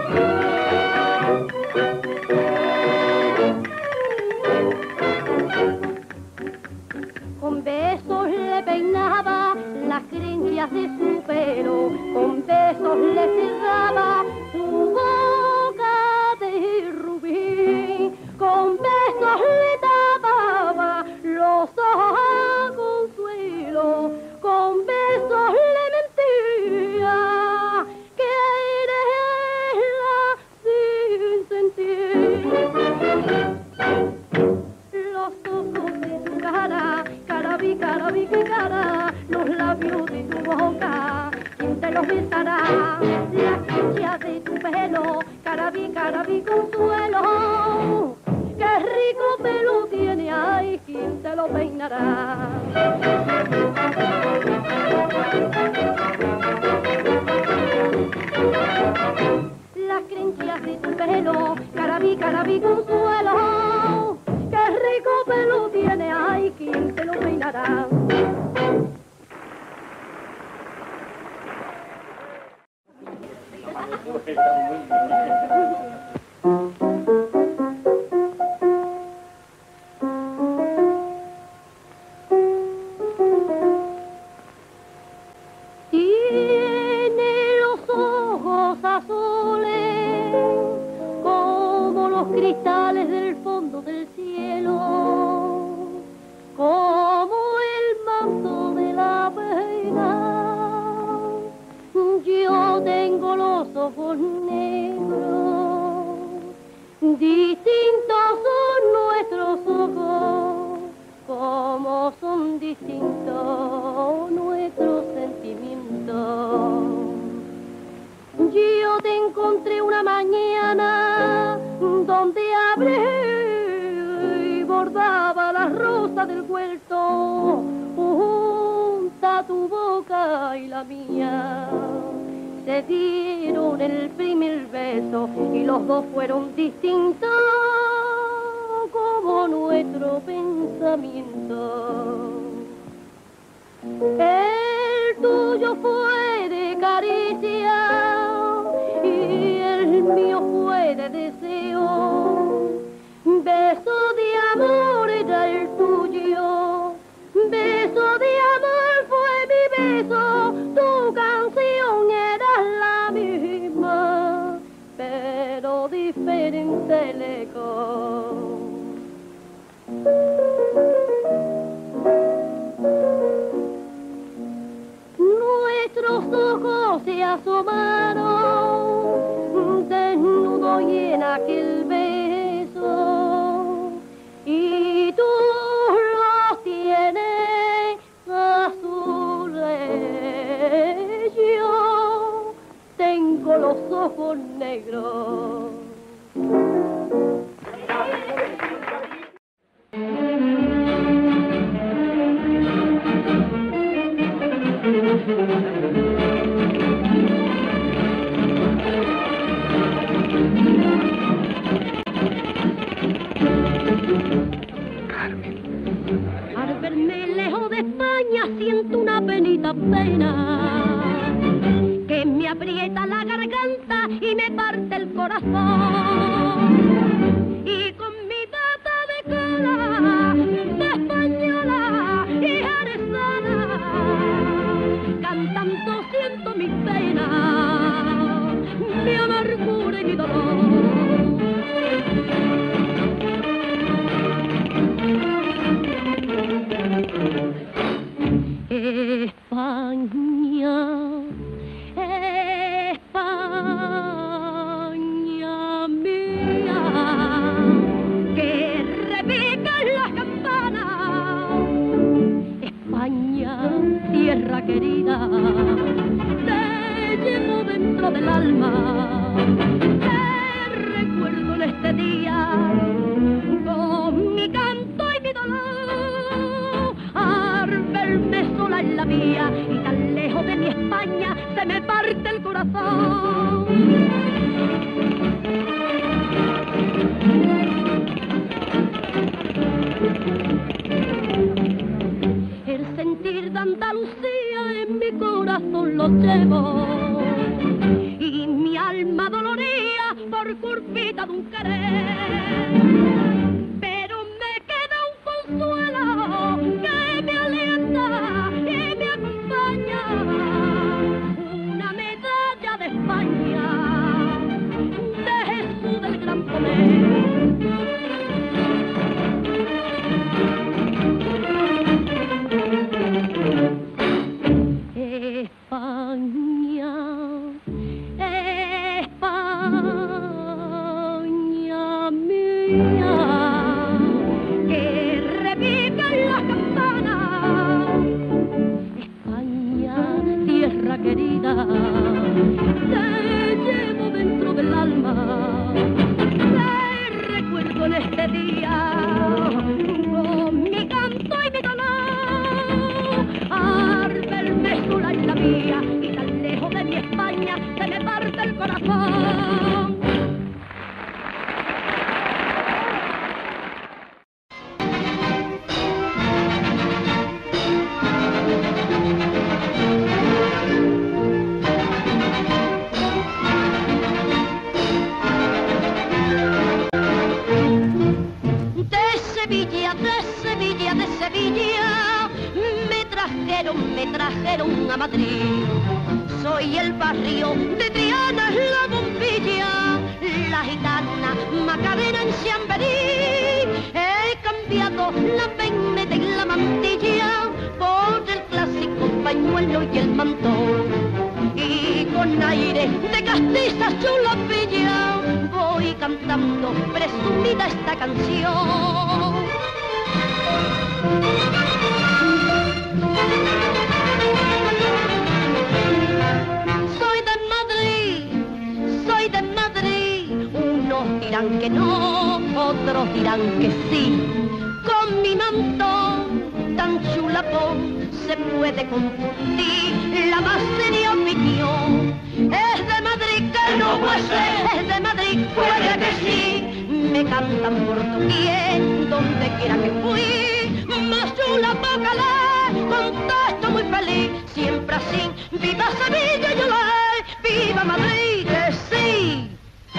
Con besos le peinaba las creencias de su pelo, con besos le cerraba su boca de rubí, con besos le tapaba los ojos a consuelo, con besos le mentía que era sin sentir. Los ojos de tu cara, carabí, carabí, que cara, los labios de tu boca, ¿quién te los besará? Las creencias de tu pelo, carabí, carabí, consuelo. Qué rico pelo tiene, ay, ¿quién te lo peinará? Las creencias de tu pelo, carabí, carabí, consuelo. Qué rico pelo tiene, ay, ¿quién te lo peinará? Tiene los ojos azules como los cristales del fondo del cielo, como el manto de la pena. Yo tengo los ojos negros, distintos son nuestros ojos, como son distintos nuestros sentimientos. Yo te encontré una mañana donde hablé y bordaba la rosa del huerto, junta tu boca y la mía. Se dieron el primer beso y los dos fueron distintos como nuestro pensamiento. El tuyo fue de caricia y el mío fue de deseo. Beso de amor era el tuyo, beso de amor fue mi beso. Tu canción era la misma, pero diferente el eco. Nuestros ojos se asomaron desnudo y en aquel beso, y tú los tienes azules, yo tengo los ojos negros. Al verme lejos de España siento una penita pena que me aprieta la garganta y me parte el corazón. Y con mi bata de cola de española y jerezana cantando siento mis penas, mi amargura y mi dolor. España, España, Te recuerdo en este día con mi canto y mi dolor, al verme sola en la vía y tan lejos de mi España se me parte el corazón. El sentir de Andalucía en mi corazón lo llevo y mi alma doloría por culpita de un querer. Pero me queda un consuelo que me alienta y me acompaña, una medalla de España de Jesús del Gran Poder. España, España mía, que repican las campanas. España, tierra querida, te llevo dentro del alma. Te recuerdo en este día con mi canto y mi dolor, al verme sola en la vía y tan lejos de mi España se me parte el corazón. De Sevilla, me trajeron a Madrid. Soy el barrio de Triana, la bombilla, la gitana, Macarena en Chamberí. He cambiado la penne de la mantilla por el clásico pañuelo y el mantón. Y con aire de castiza chula bella voy cantando presumida esta canción. Soy de Madrid, unos dirán que no, otros dirán que sí. Con mi mantón tan chulapón se puede confundir la más seria opinión. Es de Madrid que no puede ser, es de Madrid puede que sí. Me cantan portugués donde quiera que fui, más chula bacalé, contesto muy feliz, siempre así. Viva Sevilla, yo la viva Madrid, que sí.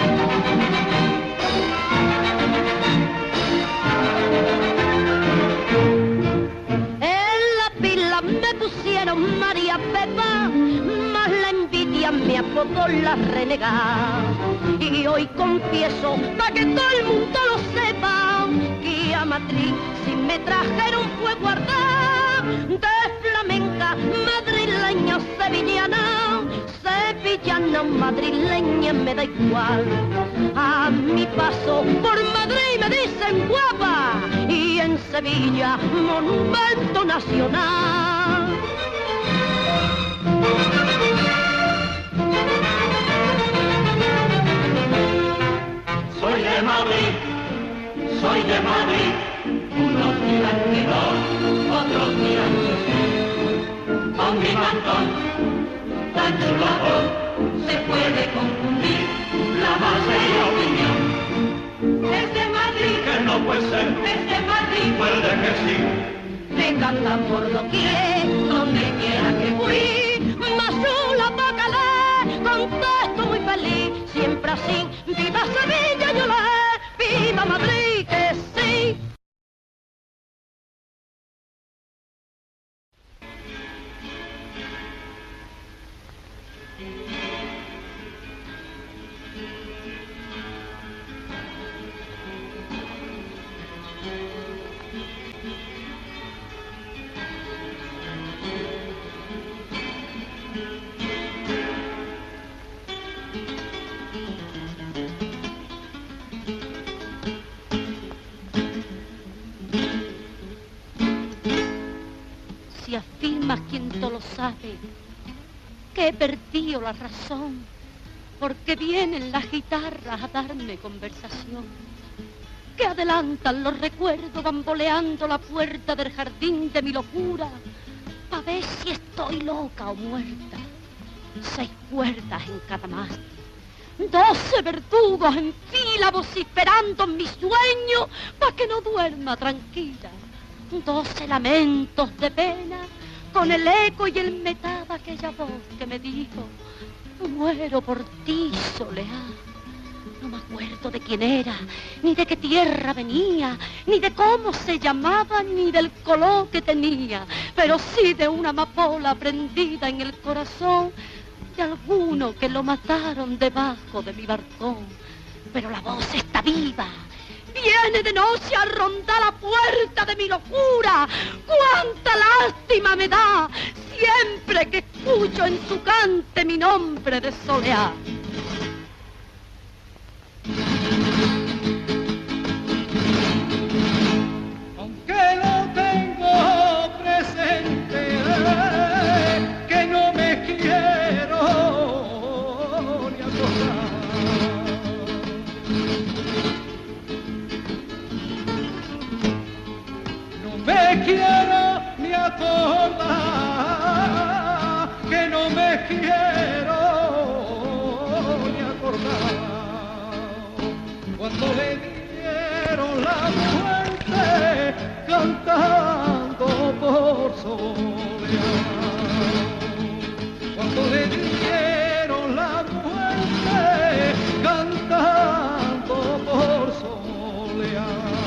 En la pila me pusieron María Pepa, más la envidia me apodó la renegada. Y hoy confieso, para que todo el mundo lo sepa, que a Madrid si me trajeron fue guardar de flamenca, madrileña, sevillana, sevillana, madrileña, me da igual. A mi paso por Madrid me dicen guapa y en Sevilla monumento nacional. Soy de Madrid, unos dirán que no, otros dirán que sí. Con mi mantón tan chulapón se puede confundir la más seria opinión. Es de Madrid, que no puede ser, es de Madrid, puede que sí. Me cantan por doquier, donde quiera que fui, más chula bacalé, contesto muy feliz, siempre así. Viva Sevilla, yo la viva Madrid, que sí. Si afirmas quien todo lo sabe, que he perdido la razón, porque vienen las guitarras a darme conversación, que adelantan los recuerdos bamboleando la puerta del jardín de mi locura, pa' ver si estoy loca o muerta. 6 cuerdas en cada mástil, 12 verdugos en fila vociferando en mi sueño pa' que no duerma tranquila. 12 lamentos de pena con el eco y el metal de aquella voz que me dijo: muero por ti, Soleá. No me acuerdo de quién era, ni de qué tierra venía, ni de cómo se llamaba, ni del color que tenía, pero sí de una amapola prendida en el corazón de alguno que lo mataron debajo de mi balcón. Pero la voz está viva, viene de noche a rondar la puerta de mi locura. ¡Cuánta lástima me da siempre que escucho en su cante mi nombre de Soleá! Aunque lo tengo presente, que no me quiero ni acordar. No me quiero ni acordar, que no me quiero ni acordar. Cuando le dieron la muerte cantando por Soleá. Cuando le dieron la muerte cantando por Soleá.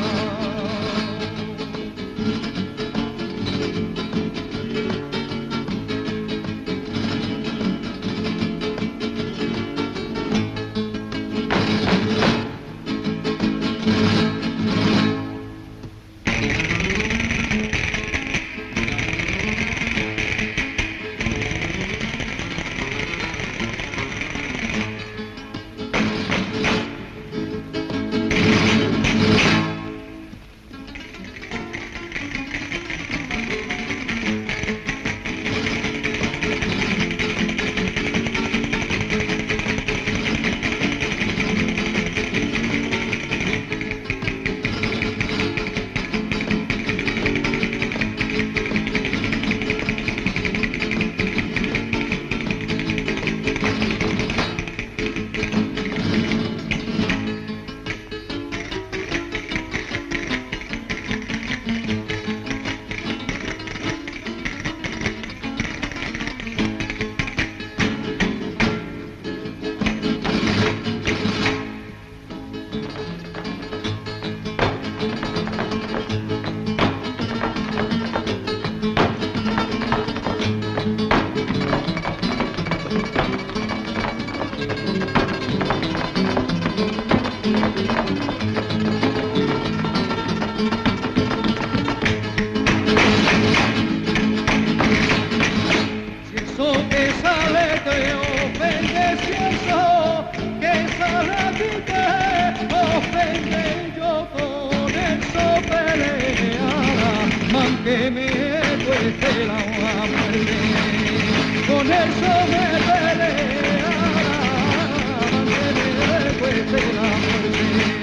Que me cueste la muerte, con eso me peleará, que me cueste la muerte.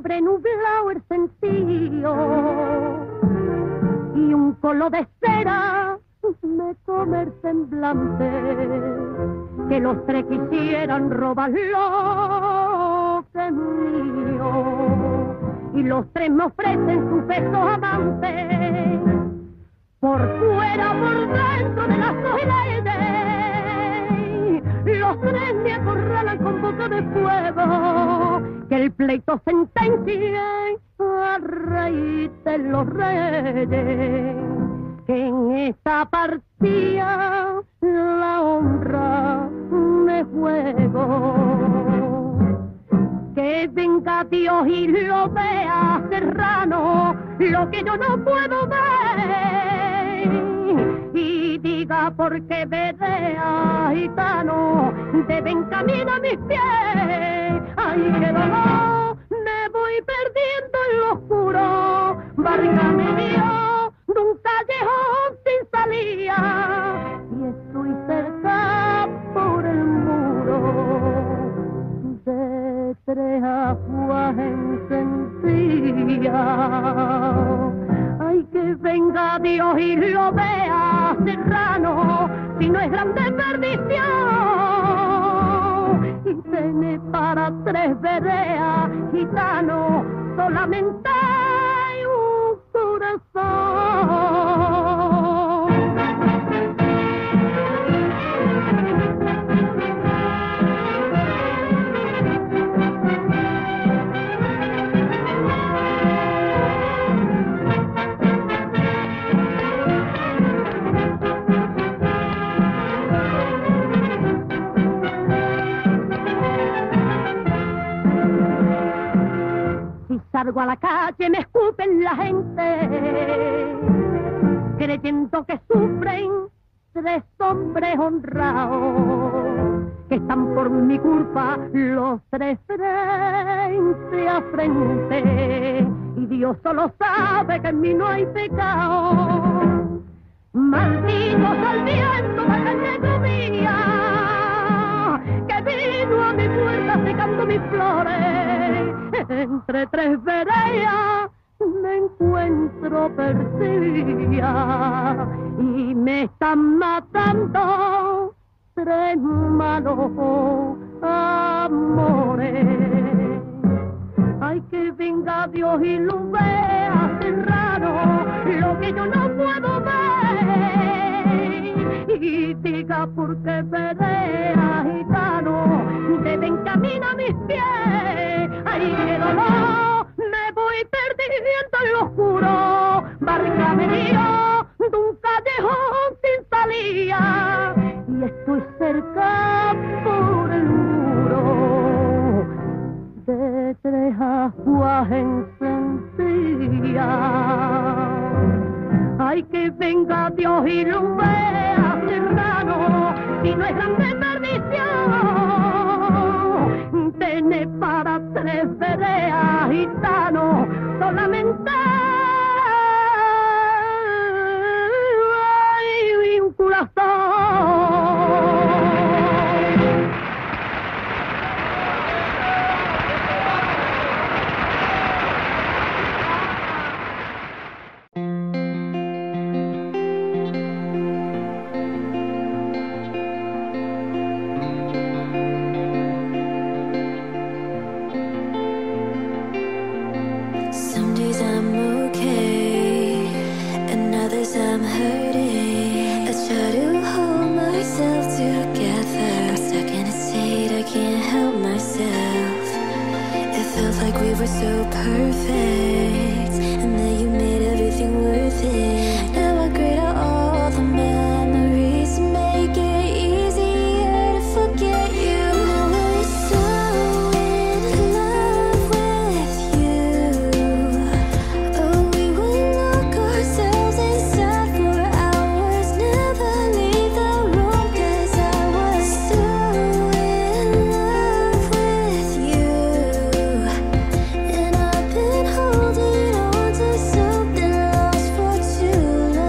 hombre nublado el sentido y un colo de cera me come el semblante, que los tres quisieran robar lo que es mío, y los tres me ofrecen sus besos amantes, por fuera, por dentro de las leyes, los tres me acorralan con boca de fuego, que el pleito sentencie al rey de los reyes, que en esta partida la honra me juego. Que venga Dios y lo vea, Serrano, lo que yo no puedo ver, y diga por qué Vedea, gitano, deben caminar mis pies. Ay, qué dolor, me voy perdiendo en lo oscuro, válgame Dios, de un callejón sin salida, y estoy cerca por el muro de tres aguas encendidas. Ay, que venga Dios y lo vea, Serrano, si no es grande perdición, y tiene para tres veredas, gitano, solamente hay un corazón. Salgo a la calle, me escupen la gente, creyendo que sufren tres hombres honrados, que están por mi culpa los tres frente a frente, y Dios solo sabe que en mí no hay pecado. Malditos al viento de la negovía, que vino a mi puerta secando mis flores. Entre tres veredas me encuentro perdida y me están matando tres malos amores. Ay, que venga Dios y lo vea, Serrano, lo que yo no puedo ver, y diga por qué Vedea, gitano, deben caminar mis pies. Ay, qué dolor, me voy perdiendo en lo oscuro, válgame Dios, de un callejón sin salida, y estoy cerca por el muro de tres aguas encendidas. Ay, que venga Dios y lo vea, Serrano, si no es grande perdición, tiene para tres veredas, gitano, solamente hay un corazón. I'm hurting. I try to hold myself together. I'm stuck in a state I can't help myself. It felt like we were so perfect, and that you made everything worth it. Now I grade out all the memories to make it easier to forget you. Now we're so in love with you. Oh, we would lock ourselves inside for hours, never leave the room, 'cause I was so in love with you. And I've been holding on to something lost for too long.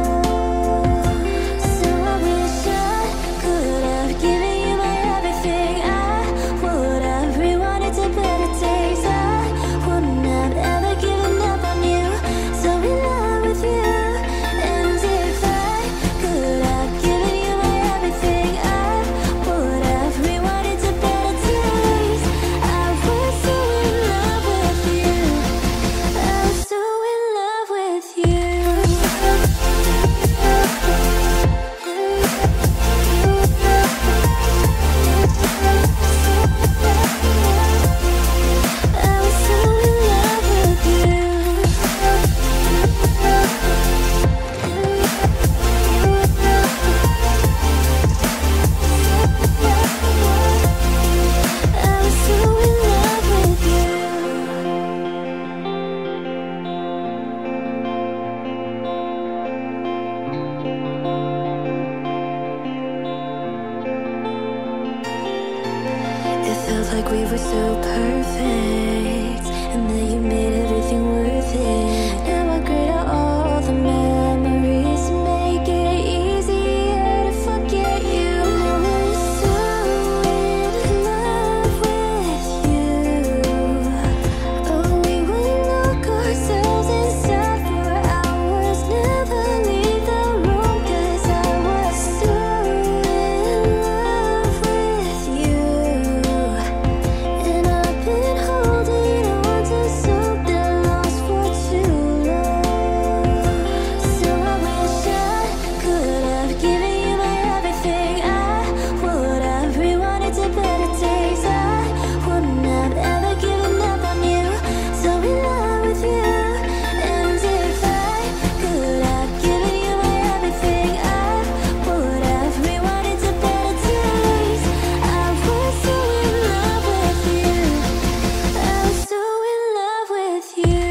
we were so perfect, and that you made everything worth it. Now I grit out all the memories to make it easier to forget you. Now we're so in love with you. Oh, we would lock ourselves inside for hours, never leave the room, 'cause I was so in love with you. And I've been holding on to something lost for too long. So I wish I could have given you my everything. I would have rewanted to better days. I wouldn't have ever given up on you. So in love with you. And if I could have given you my everything, I would have rewanted to better days. I was so in love with you. I was so in love with you.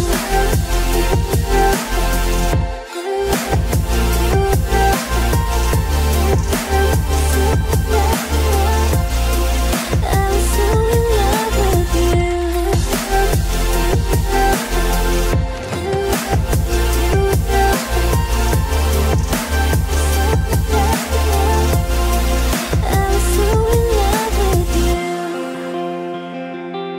I was so in love with you. I was so in love with you.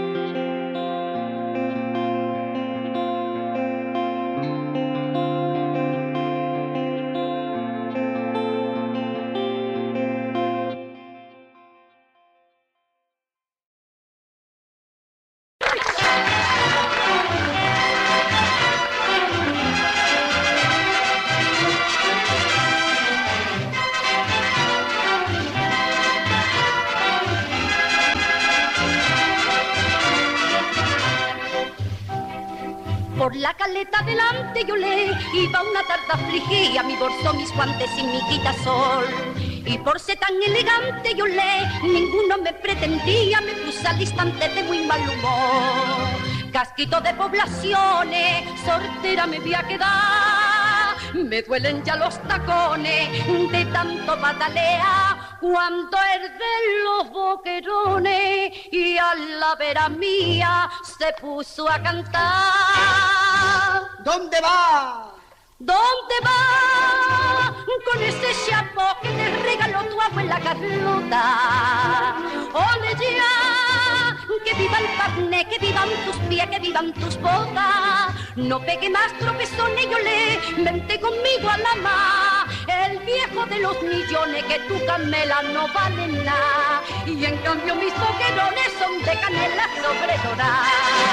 Por la caleta delante yo le iba una tarde afligida, mi bolso, mis guantes y mi quitasol. Y por ser tan elegante yo le, ninguno me pretendía, me puse al instante de muy mal humor. Casquito de poblaciones, sortera me voy a quedar. Me duelen ya los tacones de tanto patalea cuando herden los boquerones y a la vera mía se puso a cantar. ¿Dónde va? ¿Dónde va con ese chapo que te regaló tu abuela Carlota? ¡Ole ya! Que viva el carné, que vivan tus pies, que vivan tus botas. No pegue más tropezones, yo le vente conmigo a la mar. El viejo de los millones que tu canela no vale nada. Y en cambio mis boquerones son de canela sobredorada.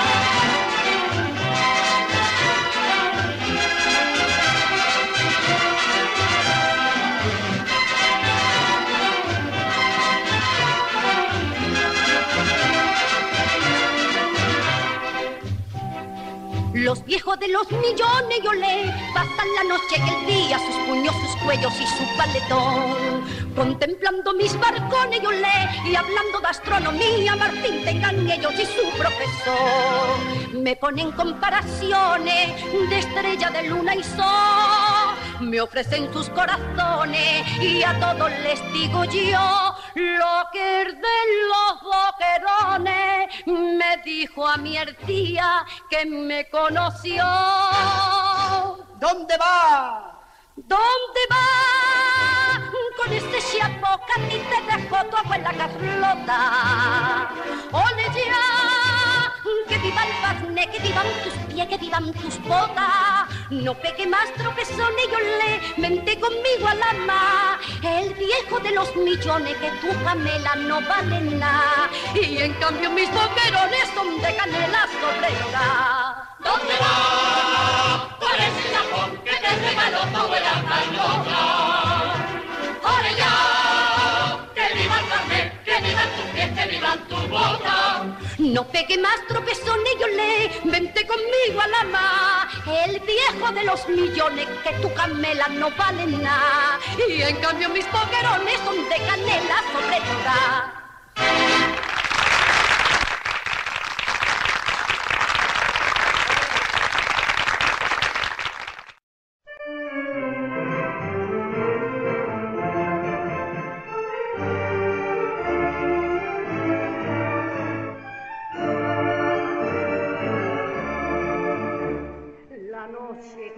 Los viejos de los millones yo le pasan la noche y el día, sus puños, sus cuellos y su paletón. Contemplando mis barcones yo le y hablando de astronomía, Martín tengan ellos y su profesor. Me ponen comparaciones de estrella, de luna y sol. Me ofrecen sus corazones y a todos les digo yo lo que es de los boquerones. Me dijo a mi tía que me conoció. ¿Dónde va? ¿Dónde va con este chapo que a ti te dejó tu abuela Carlota? ¡Ole ya! Que viva el carné, que vivan tus pies, que vivan tus botas. No pegue más tropezones, yo le vente conmigo a la mar. El viejo de los millones que tu camela no vale nada. Y en cambio mis boquerones son de canela sobredorada. ¿Dónde va? Por ese chapón que te regaló tu abuela Carlota. ¡Ore ya! ¡Que viva el carnet! ¡Que vivan tus pies! ¡Que vivan tus botas! No pegue más tropezones, yo le vente conmigo a la mar. El viejo de los millones que tu camela no vale nada. Y en cambio mis boquerones son de canela sobredorada.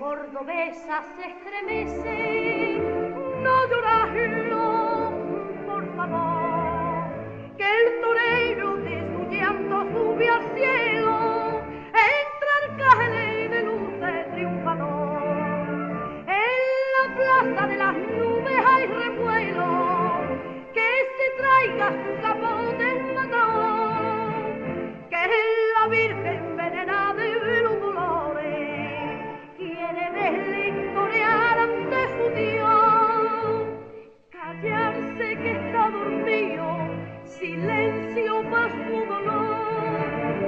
cordobesa se estremece, no llorarlo, por favor, que el torero de su llanto sube al cielo, entra arcángel de luces triunfador. En la plaza de las nubes hay revuelo, que se traiga su capote matador, que la Virgen venera de los dolores quiere verle historiar ante su Dios. Callarse que está dormido, silencio para su dolor.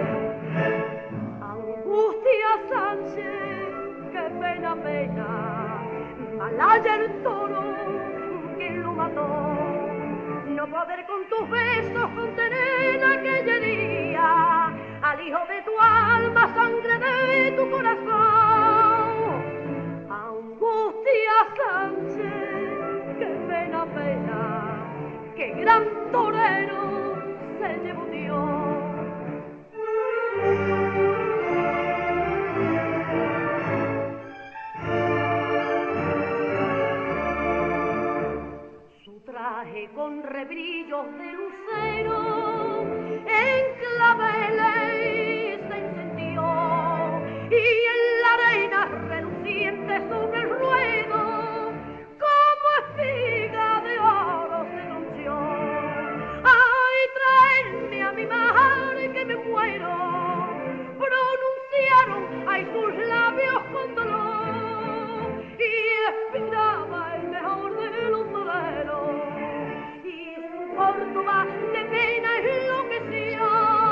Angustia Sánchez, qué pena, pena, malaya el toro que lo mató. No poder con tus besos contener aquella herida al hijo de tu alma, sangre de tu corazón. Angustia Sánchez, qué pena, pena, qué gran torero se llevó Dios. Traje con rebrillos de lucero en claveles se encendió y en la arena reluciente sobre el ruedo como espiga de oro se anunció. Ay, traerme a mi madre que me muero, pronunciaron ay sus labios con dolor y expiraba el mejor de los toreros. Córdoba de pena enloqueció,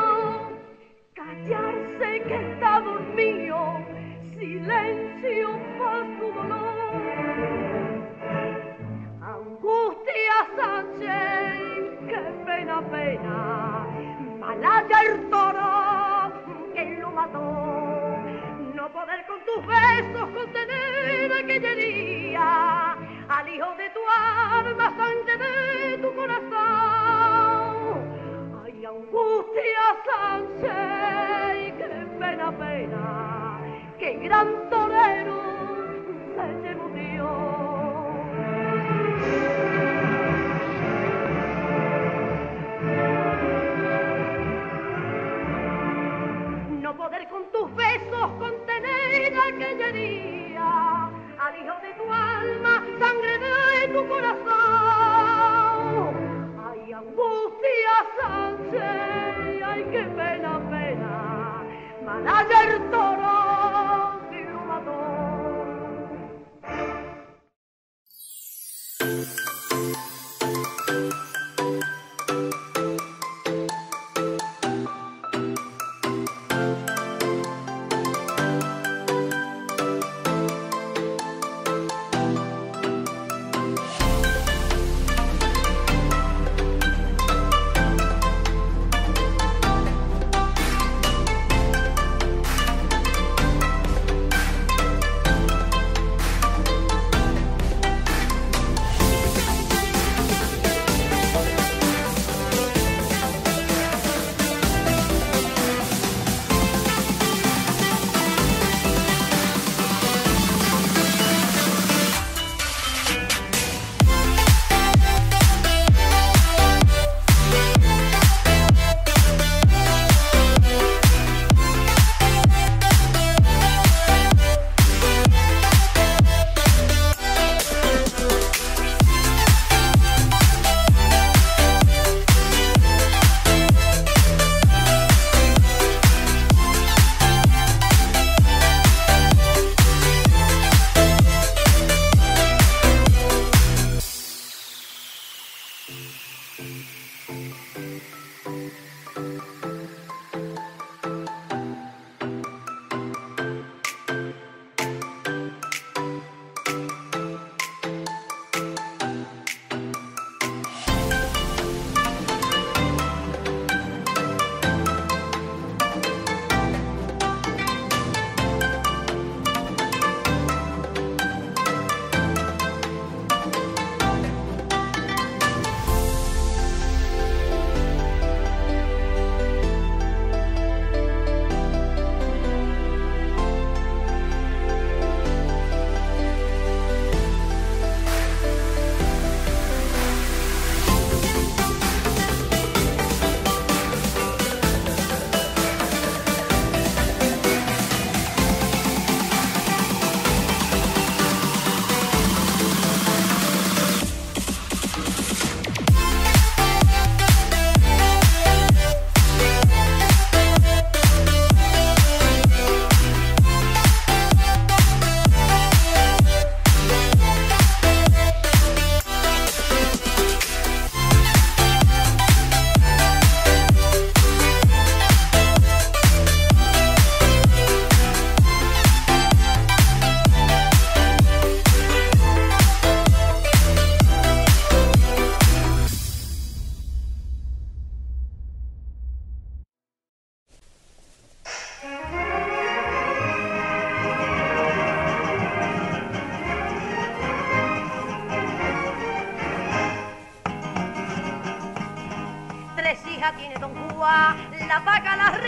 callarse que está dormido, silencio para su dolor. Angustia Sánchez, qué pena, pena, malaya el toro que lo mató. No poder con tus besos contener aquella herida al hijo de tu alma, sangre de tu corazón. Ay, angustia Sánchez, qué pena, pena, qué gran torero se llevó Dios. No poder con tus besos contener aquella herida al hijo de tu alma, sangre de tu corazón. Ay, angustia Sánchez, ay, qué pena, pena, malaya el toro que lo mató.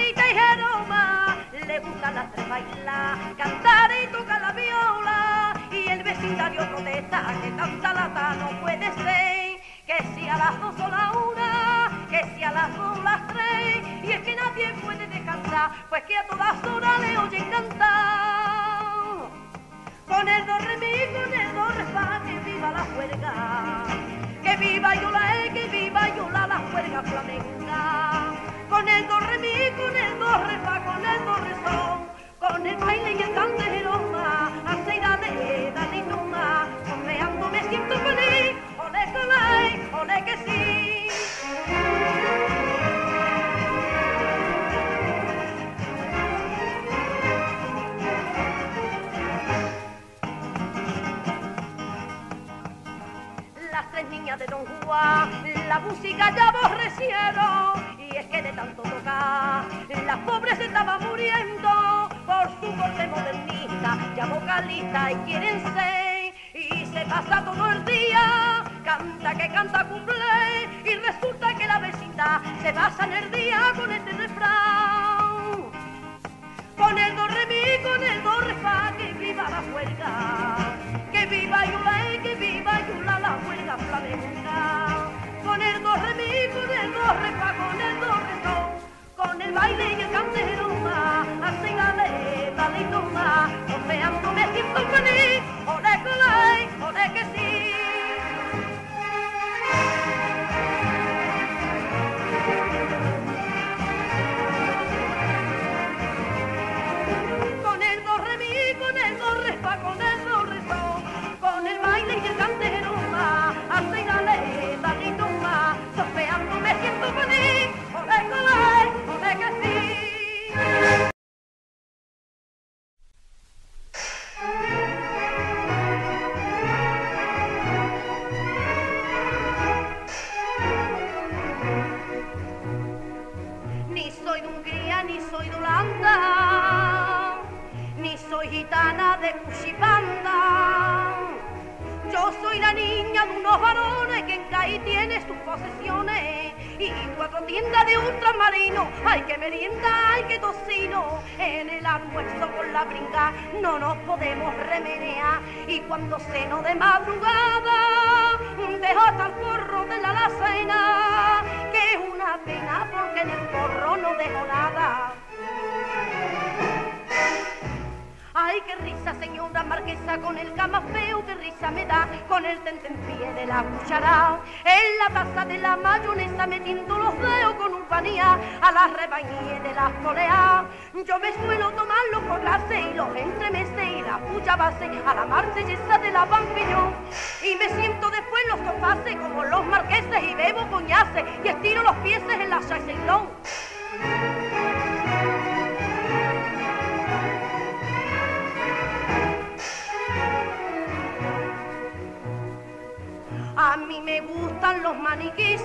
Margarita y Jeroma, le gusta las tres bailar, cantar y tocar la viola, y el vecindario protesta que tanta lata no puede ser, que si a las 2 o la 1, que si a las 2 o las 3, y es que nadie puede descansar, pues que a todas horas le oyen cantar. Con el do re mi, con el do re fa, que viva la juerga, que viva Yola, que viva Yola, la juerga flamenca. Con el do re mi, con el do re fa, con el do re sol, con el baile y el cante Jeroma, así dale, dale toma, sonreando me siento feliz, ole que sí. Las tres niñas de Don Juan, la música ya aborrecieron, y es que de tanto tocar, las pobres estaban muriendo por su corte modernista, ya vocalista y quieren ser, y se pasa todo el día, canta que canta cumple, y resulta que la vecindad se pasa en el día con este refrán. Con el do re mi, con el do re fa, que viva la juerga, que viva Yola, que viva Yola, la juerga flamenca. Con el do re mi, con el do re fa, con el do re sol, con el baile y el cante Jeroma, así dale, dale y toma, sonreando me siento feliz, ole que sí. Con el do re mi, con el do re fa, con el do re sol, con el baile y el cante Jeroma, así dale, dale y toma, sonreando me siento feliz, ole que sí. Ni soy de Hungría, ni soy de Holanda, ni soy gitana de Cuchipanda. Yo soy la niña de unos varones que en Cádiz tiene sus posesiones y 4 tiendas de ultramarino. Ay, que merienda, ay, que tocino. En el almuerzo con la brinca no nos podemos remenear, y cuando ceno de madrugada dejo hasta el porro de la alacena, que es una pena porque en el porro no dejo nada. Ay, qué risa, señora marquesa, con el cama feo, qué risa me da, con el tentempié de la cuchara, en la taza de la mayonesa, metiendo los dedos con urbanía, a la rebañía de las poleas. Yo me suelo tomarlos por clase y los entremeses y la puya base, a la marsellesa de la Pampillón, y me siento después en los sofaces como los marqueses y bebo coñaces y estiro los pies en la Chaiselón. A mí me gustan los maniquíes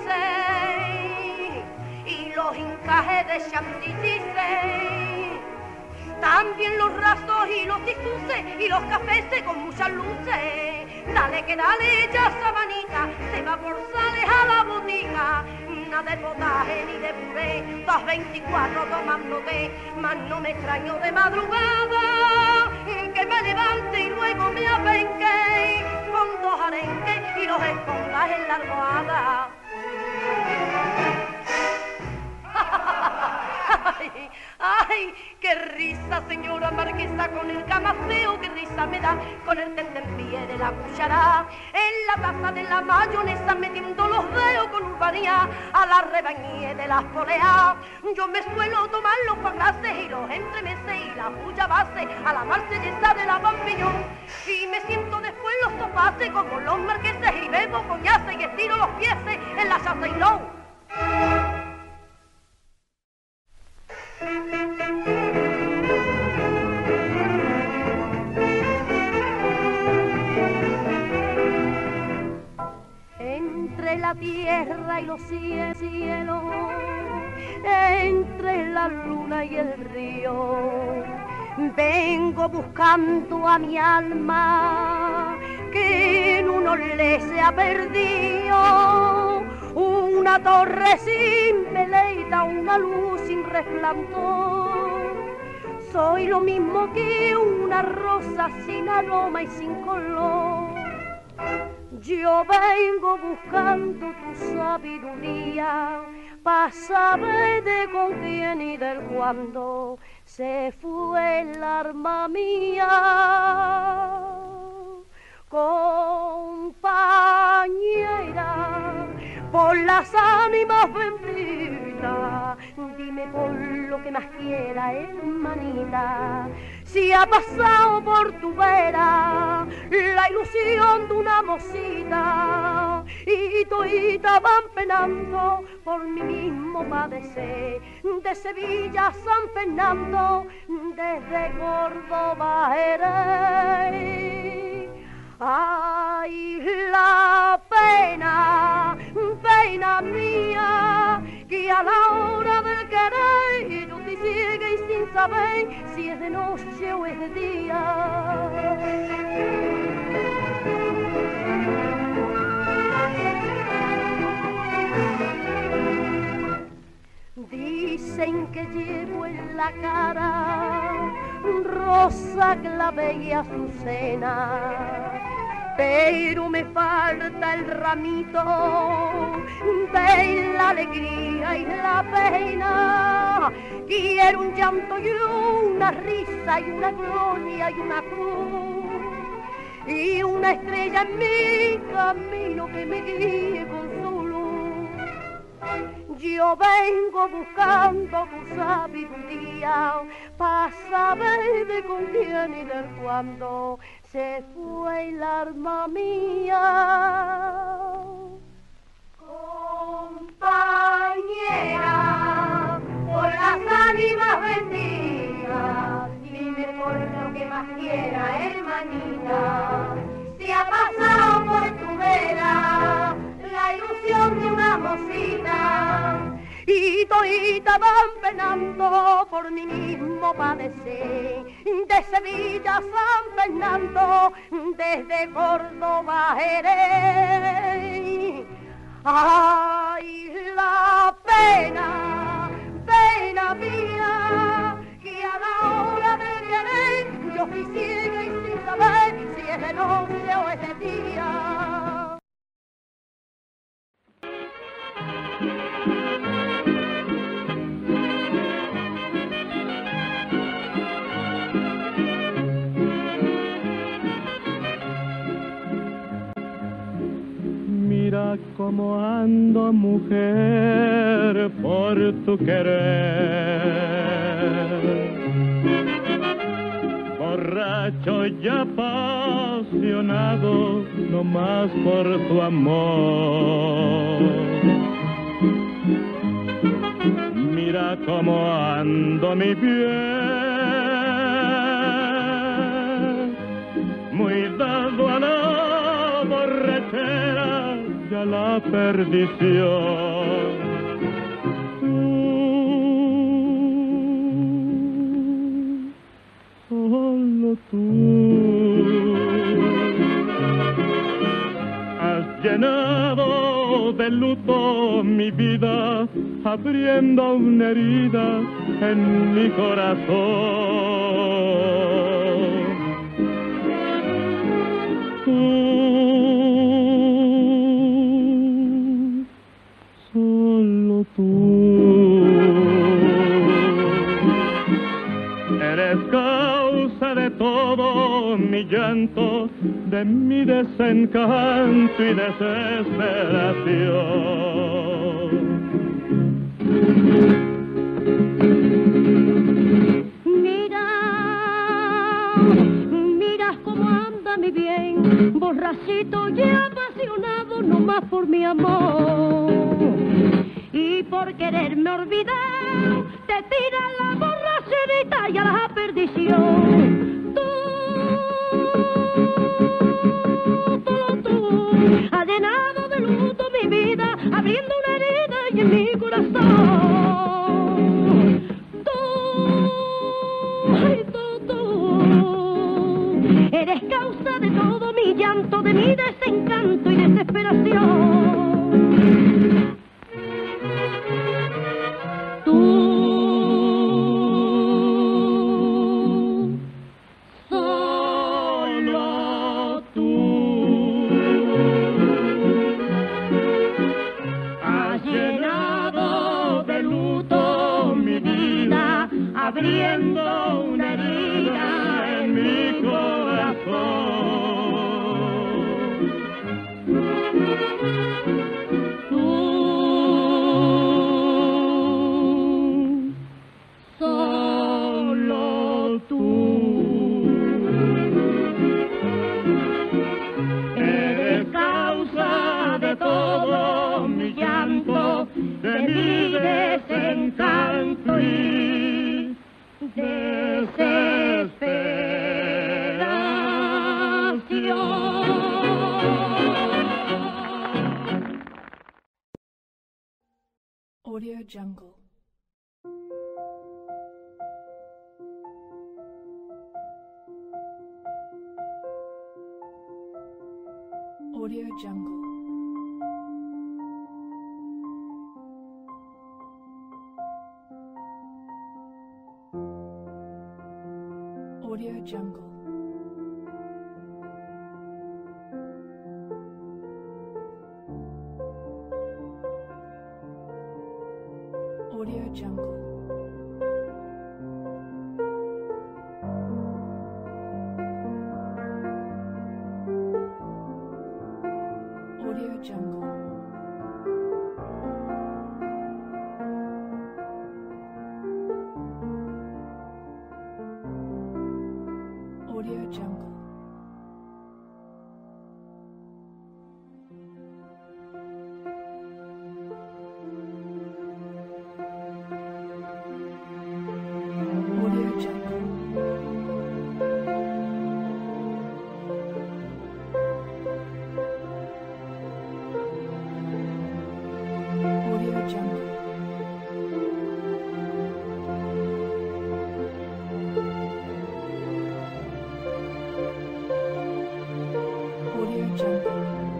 y los encajes de chantillices, también los rasos y los difuses y los cafés con muchas luces. Dale que dale, ya sabanita, se va por sales a la botica, nada de potaje ni de puré, 2:24 tomándote, más no me extraño de madrugada, que me levante y luego me apenque con 2 arenques y los escondas en la almohada. Ay, ay, qué risa, señora marquesa, con el camafeo, qué risa me da, con el tentempié de la cuchara, en la taza de la mayonesa, metiendo los dedos con urbanía, a la rebañía de las poleas. Yo me suelo tomar los pagaces y los entremeses y la puya base, a la marsellesa de la Pampillón, y me siento después los sofaces como los marqueses y bebo coñaces y estiro los pies en la Chaiselón. Entre la tierra y los cielos, entre la luna y el río, vengo buscando a mi alma que en uno le se ha perdido. una torre sin veleita, una luz sin resplandor. Soy lo mismo que una rosa sin aroma y sin color. Yo vengo buscando tu sabiduría para saber de con quién y del cuándo se fue el alma mía. Compañera, por las ánimas benditas, dime por lo que más quiera, hermanita, si ha pasado por tu vera la ilusión de una mocita y todita van penando por mi mismo padecer, de Sevilla a San Fernando, desde Córdoba Jerez. Ay, la pena, pena mía, que a la hora del querer yo te sigue y sin saber si es de noche o es de día. Dicen que llevo en la cara rosa, clave y azucena, pero me falta el ramito de la alegría y la pena. Quiero un llanto y una risa y una gloria y una cruz y una estrella en mi camino que me guíe con su luz. Yo vengo buscando tu sabiduría para saber de con quién y del cuándo se fue el alma mía. Compañera, por las ánimas benditas, dime por lo que más quiera, hermanita, si ha pasado por tu vera la ilusión de una mocita y todita van penando por mi mismo padecer, de Sevilla a San Fernando, desde Córdoba Jerez. Ay, la pena, pena mía, que a la hora de querer yo fui ciega y sin saber si es de noche o es de día. Mira cómo ando, mujer, por tu querer, borracho y apasionado, no más por tu amor. Mira cómo ando, mi bien, muy dado a la borrachera y a la perdición. Solo tú has llenado de luto mi vida, abriendo una herida en mi corazón. Solo tú eres causa de todo mi llanto, de mi desencanto y desesperación. Mira cómo anda mi bien, borracito y apasionado, no más por mi amor. Y por quererme olvidar, te tiras la borracherita y a la perdición. Tú, has llenado de luto mi vida, abriendo una herida y en mi corazón. Tú, eres causa de todo mi llanto, de mi desencanto y desesperación. Solo tú has llenado de luto mi vida, abriendo una herida en mi corazón. Solo tú eres causa de todo mi llanto, de mi desencanto y desesperación. Audio Jungle. Audio Jungle. Audio Jungle. Audio Jungle. Audio Jungle. Audio Jungle. Audio Jungle. Audio Jungle. Audio Jungle.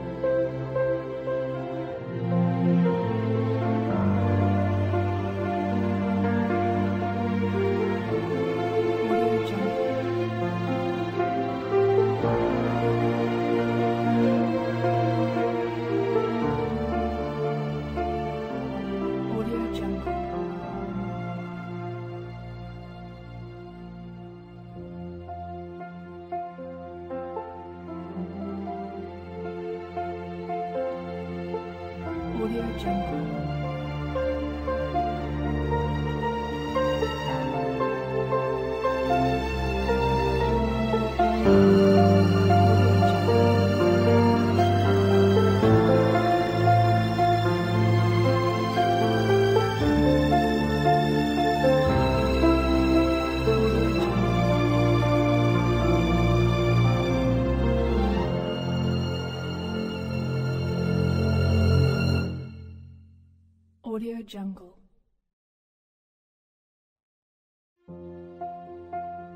Audio Jungle. Audio Jungle. Audio Jungle. Audio Jungle.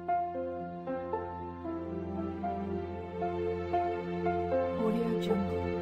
Audio Jungle.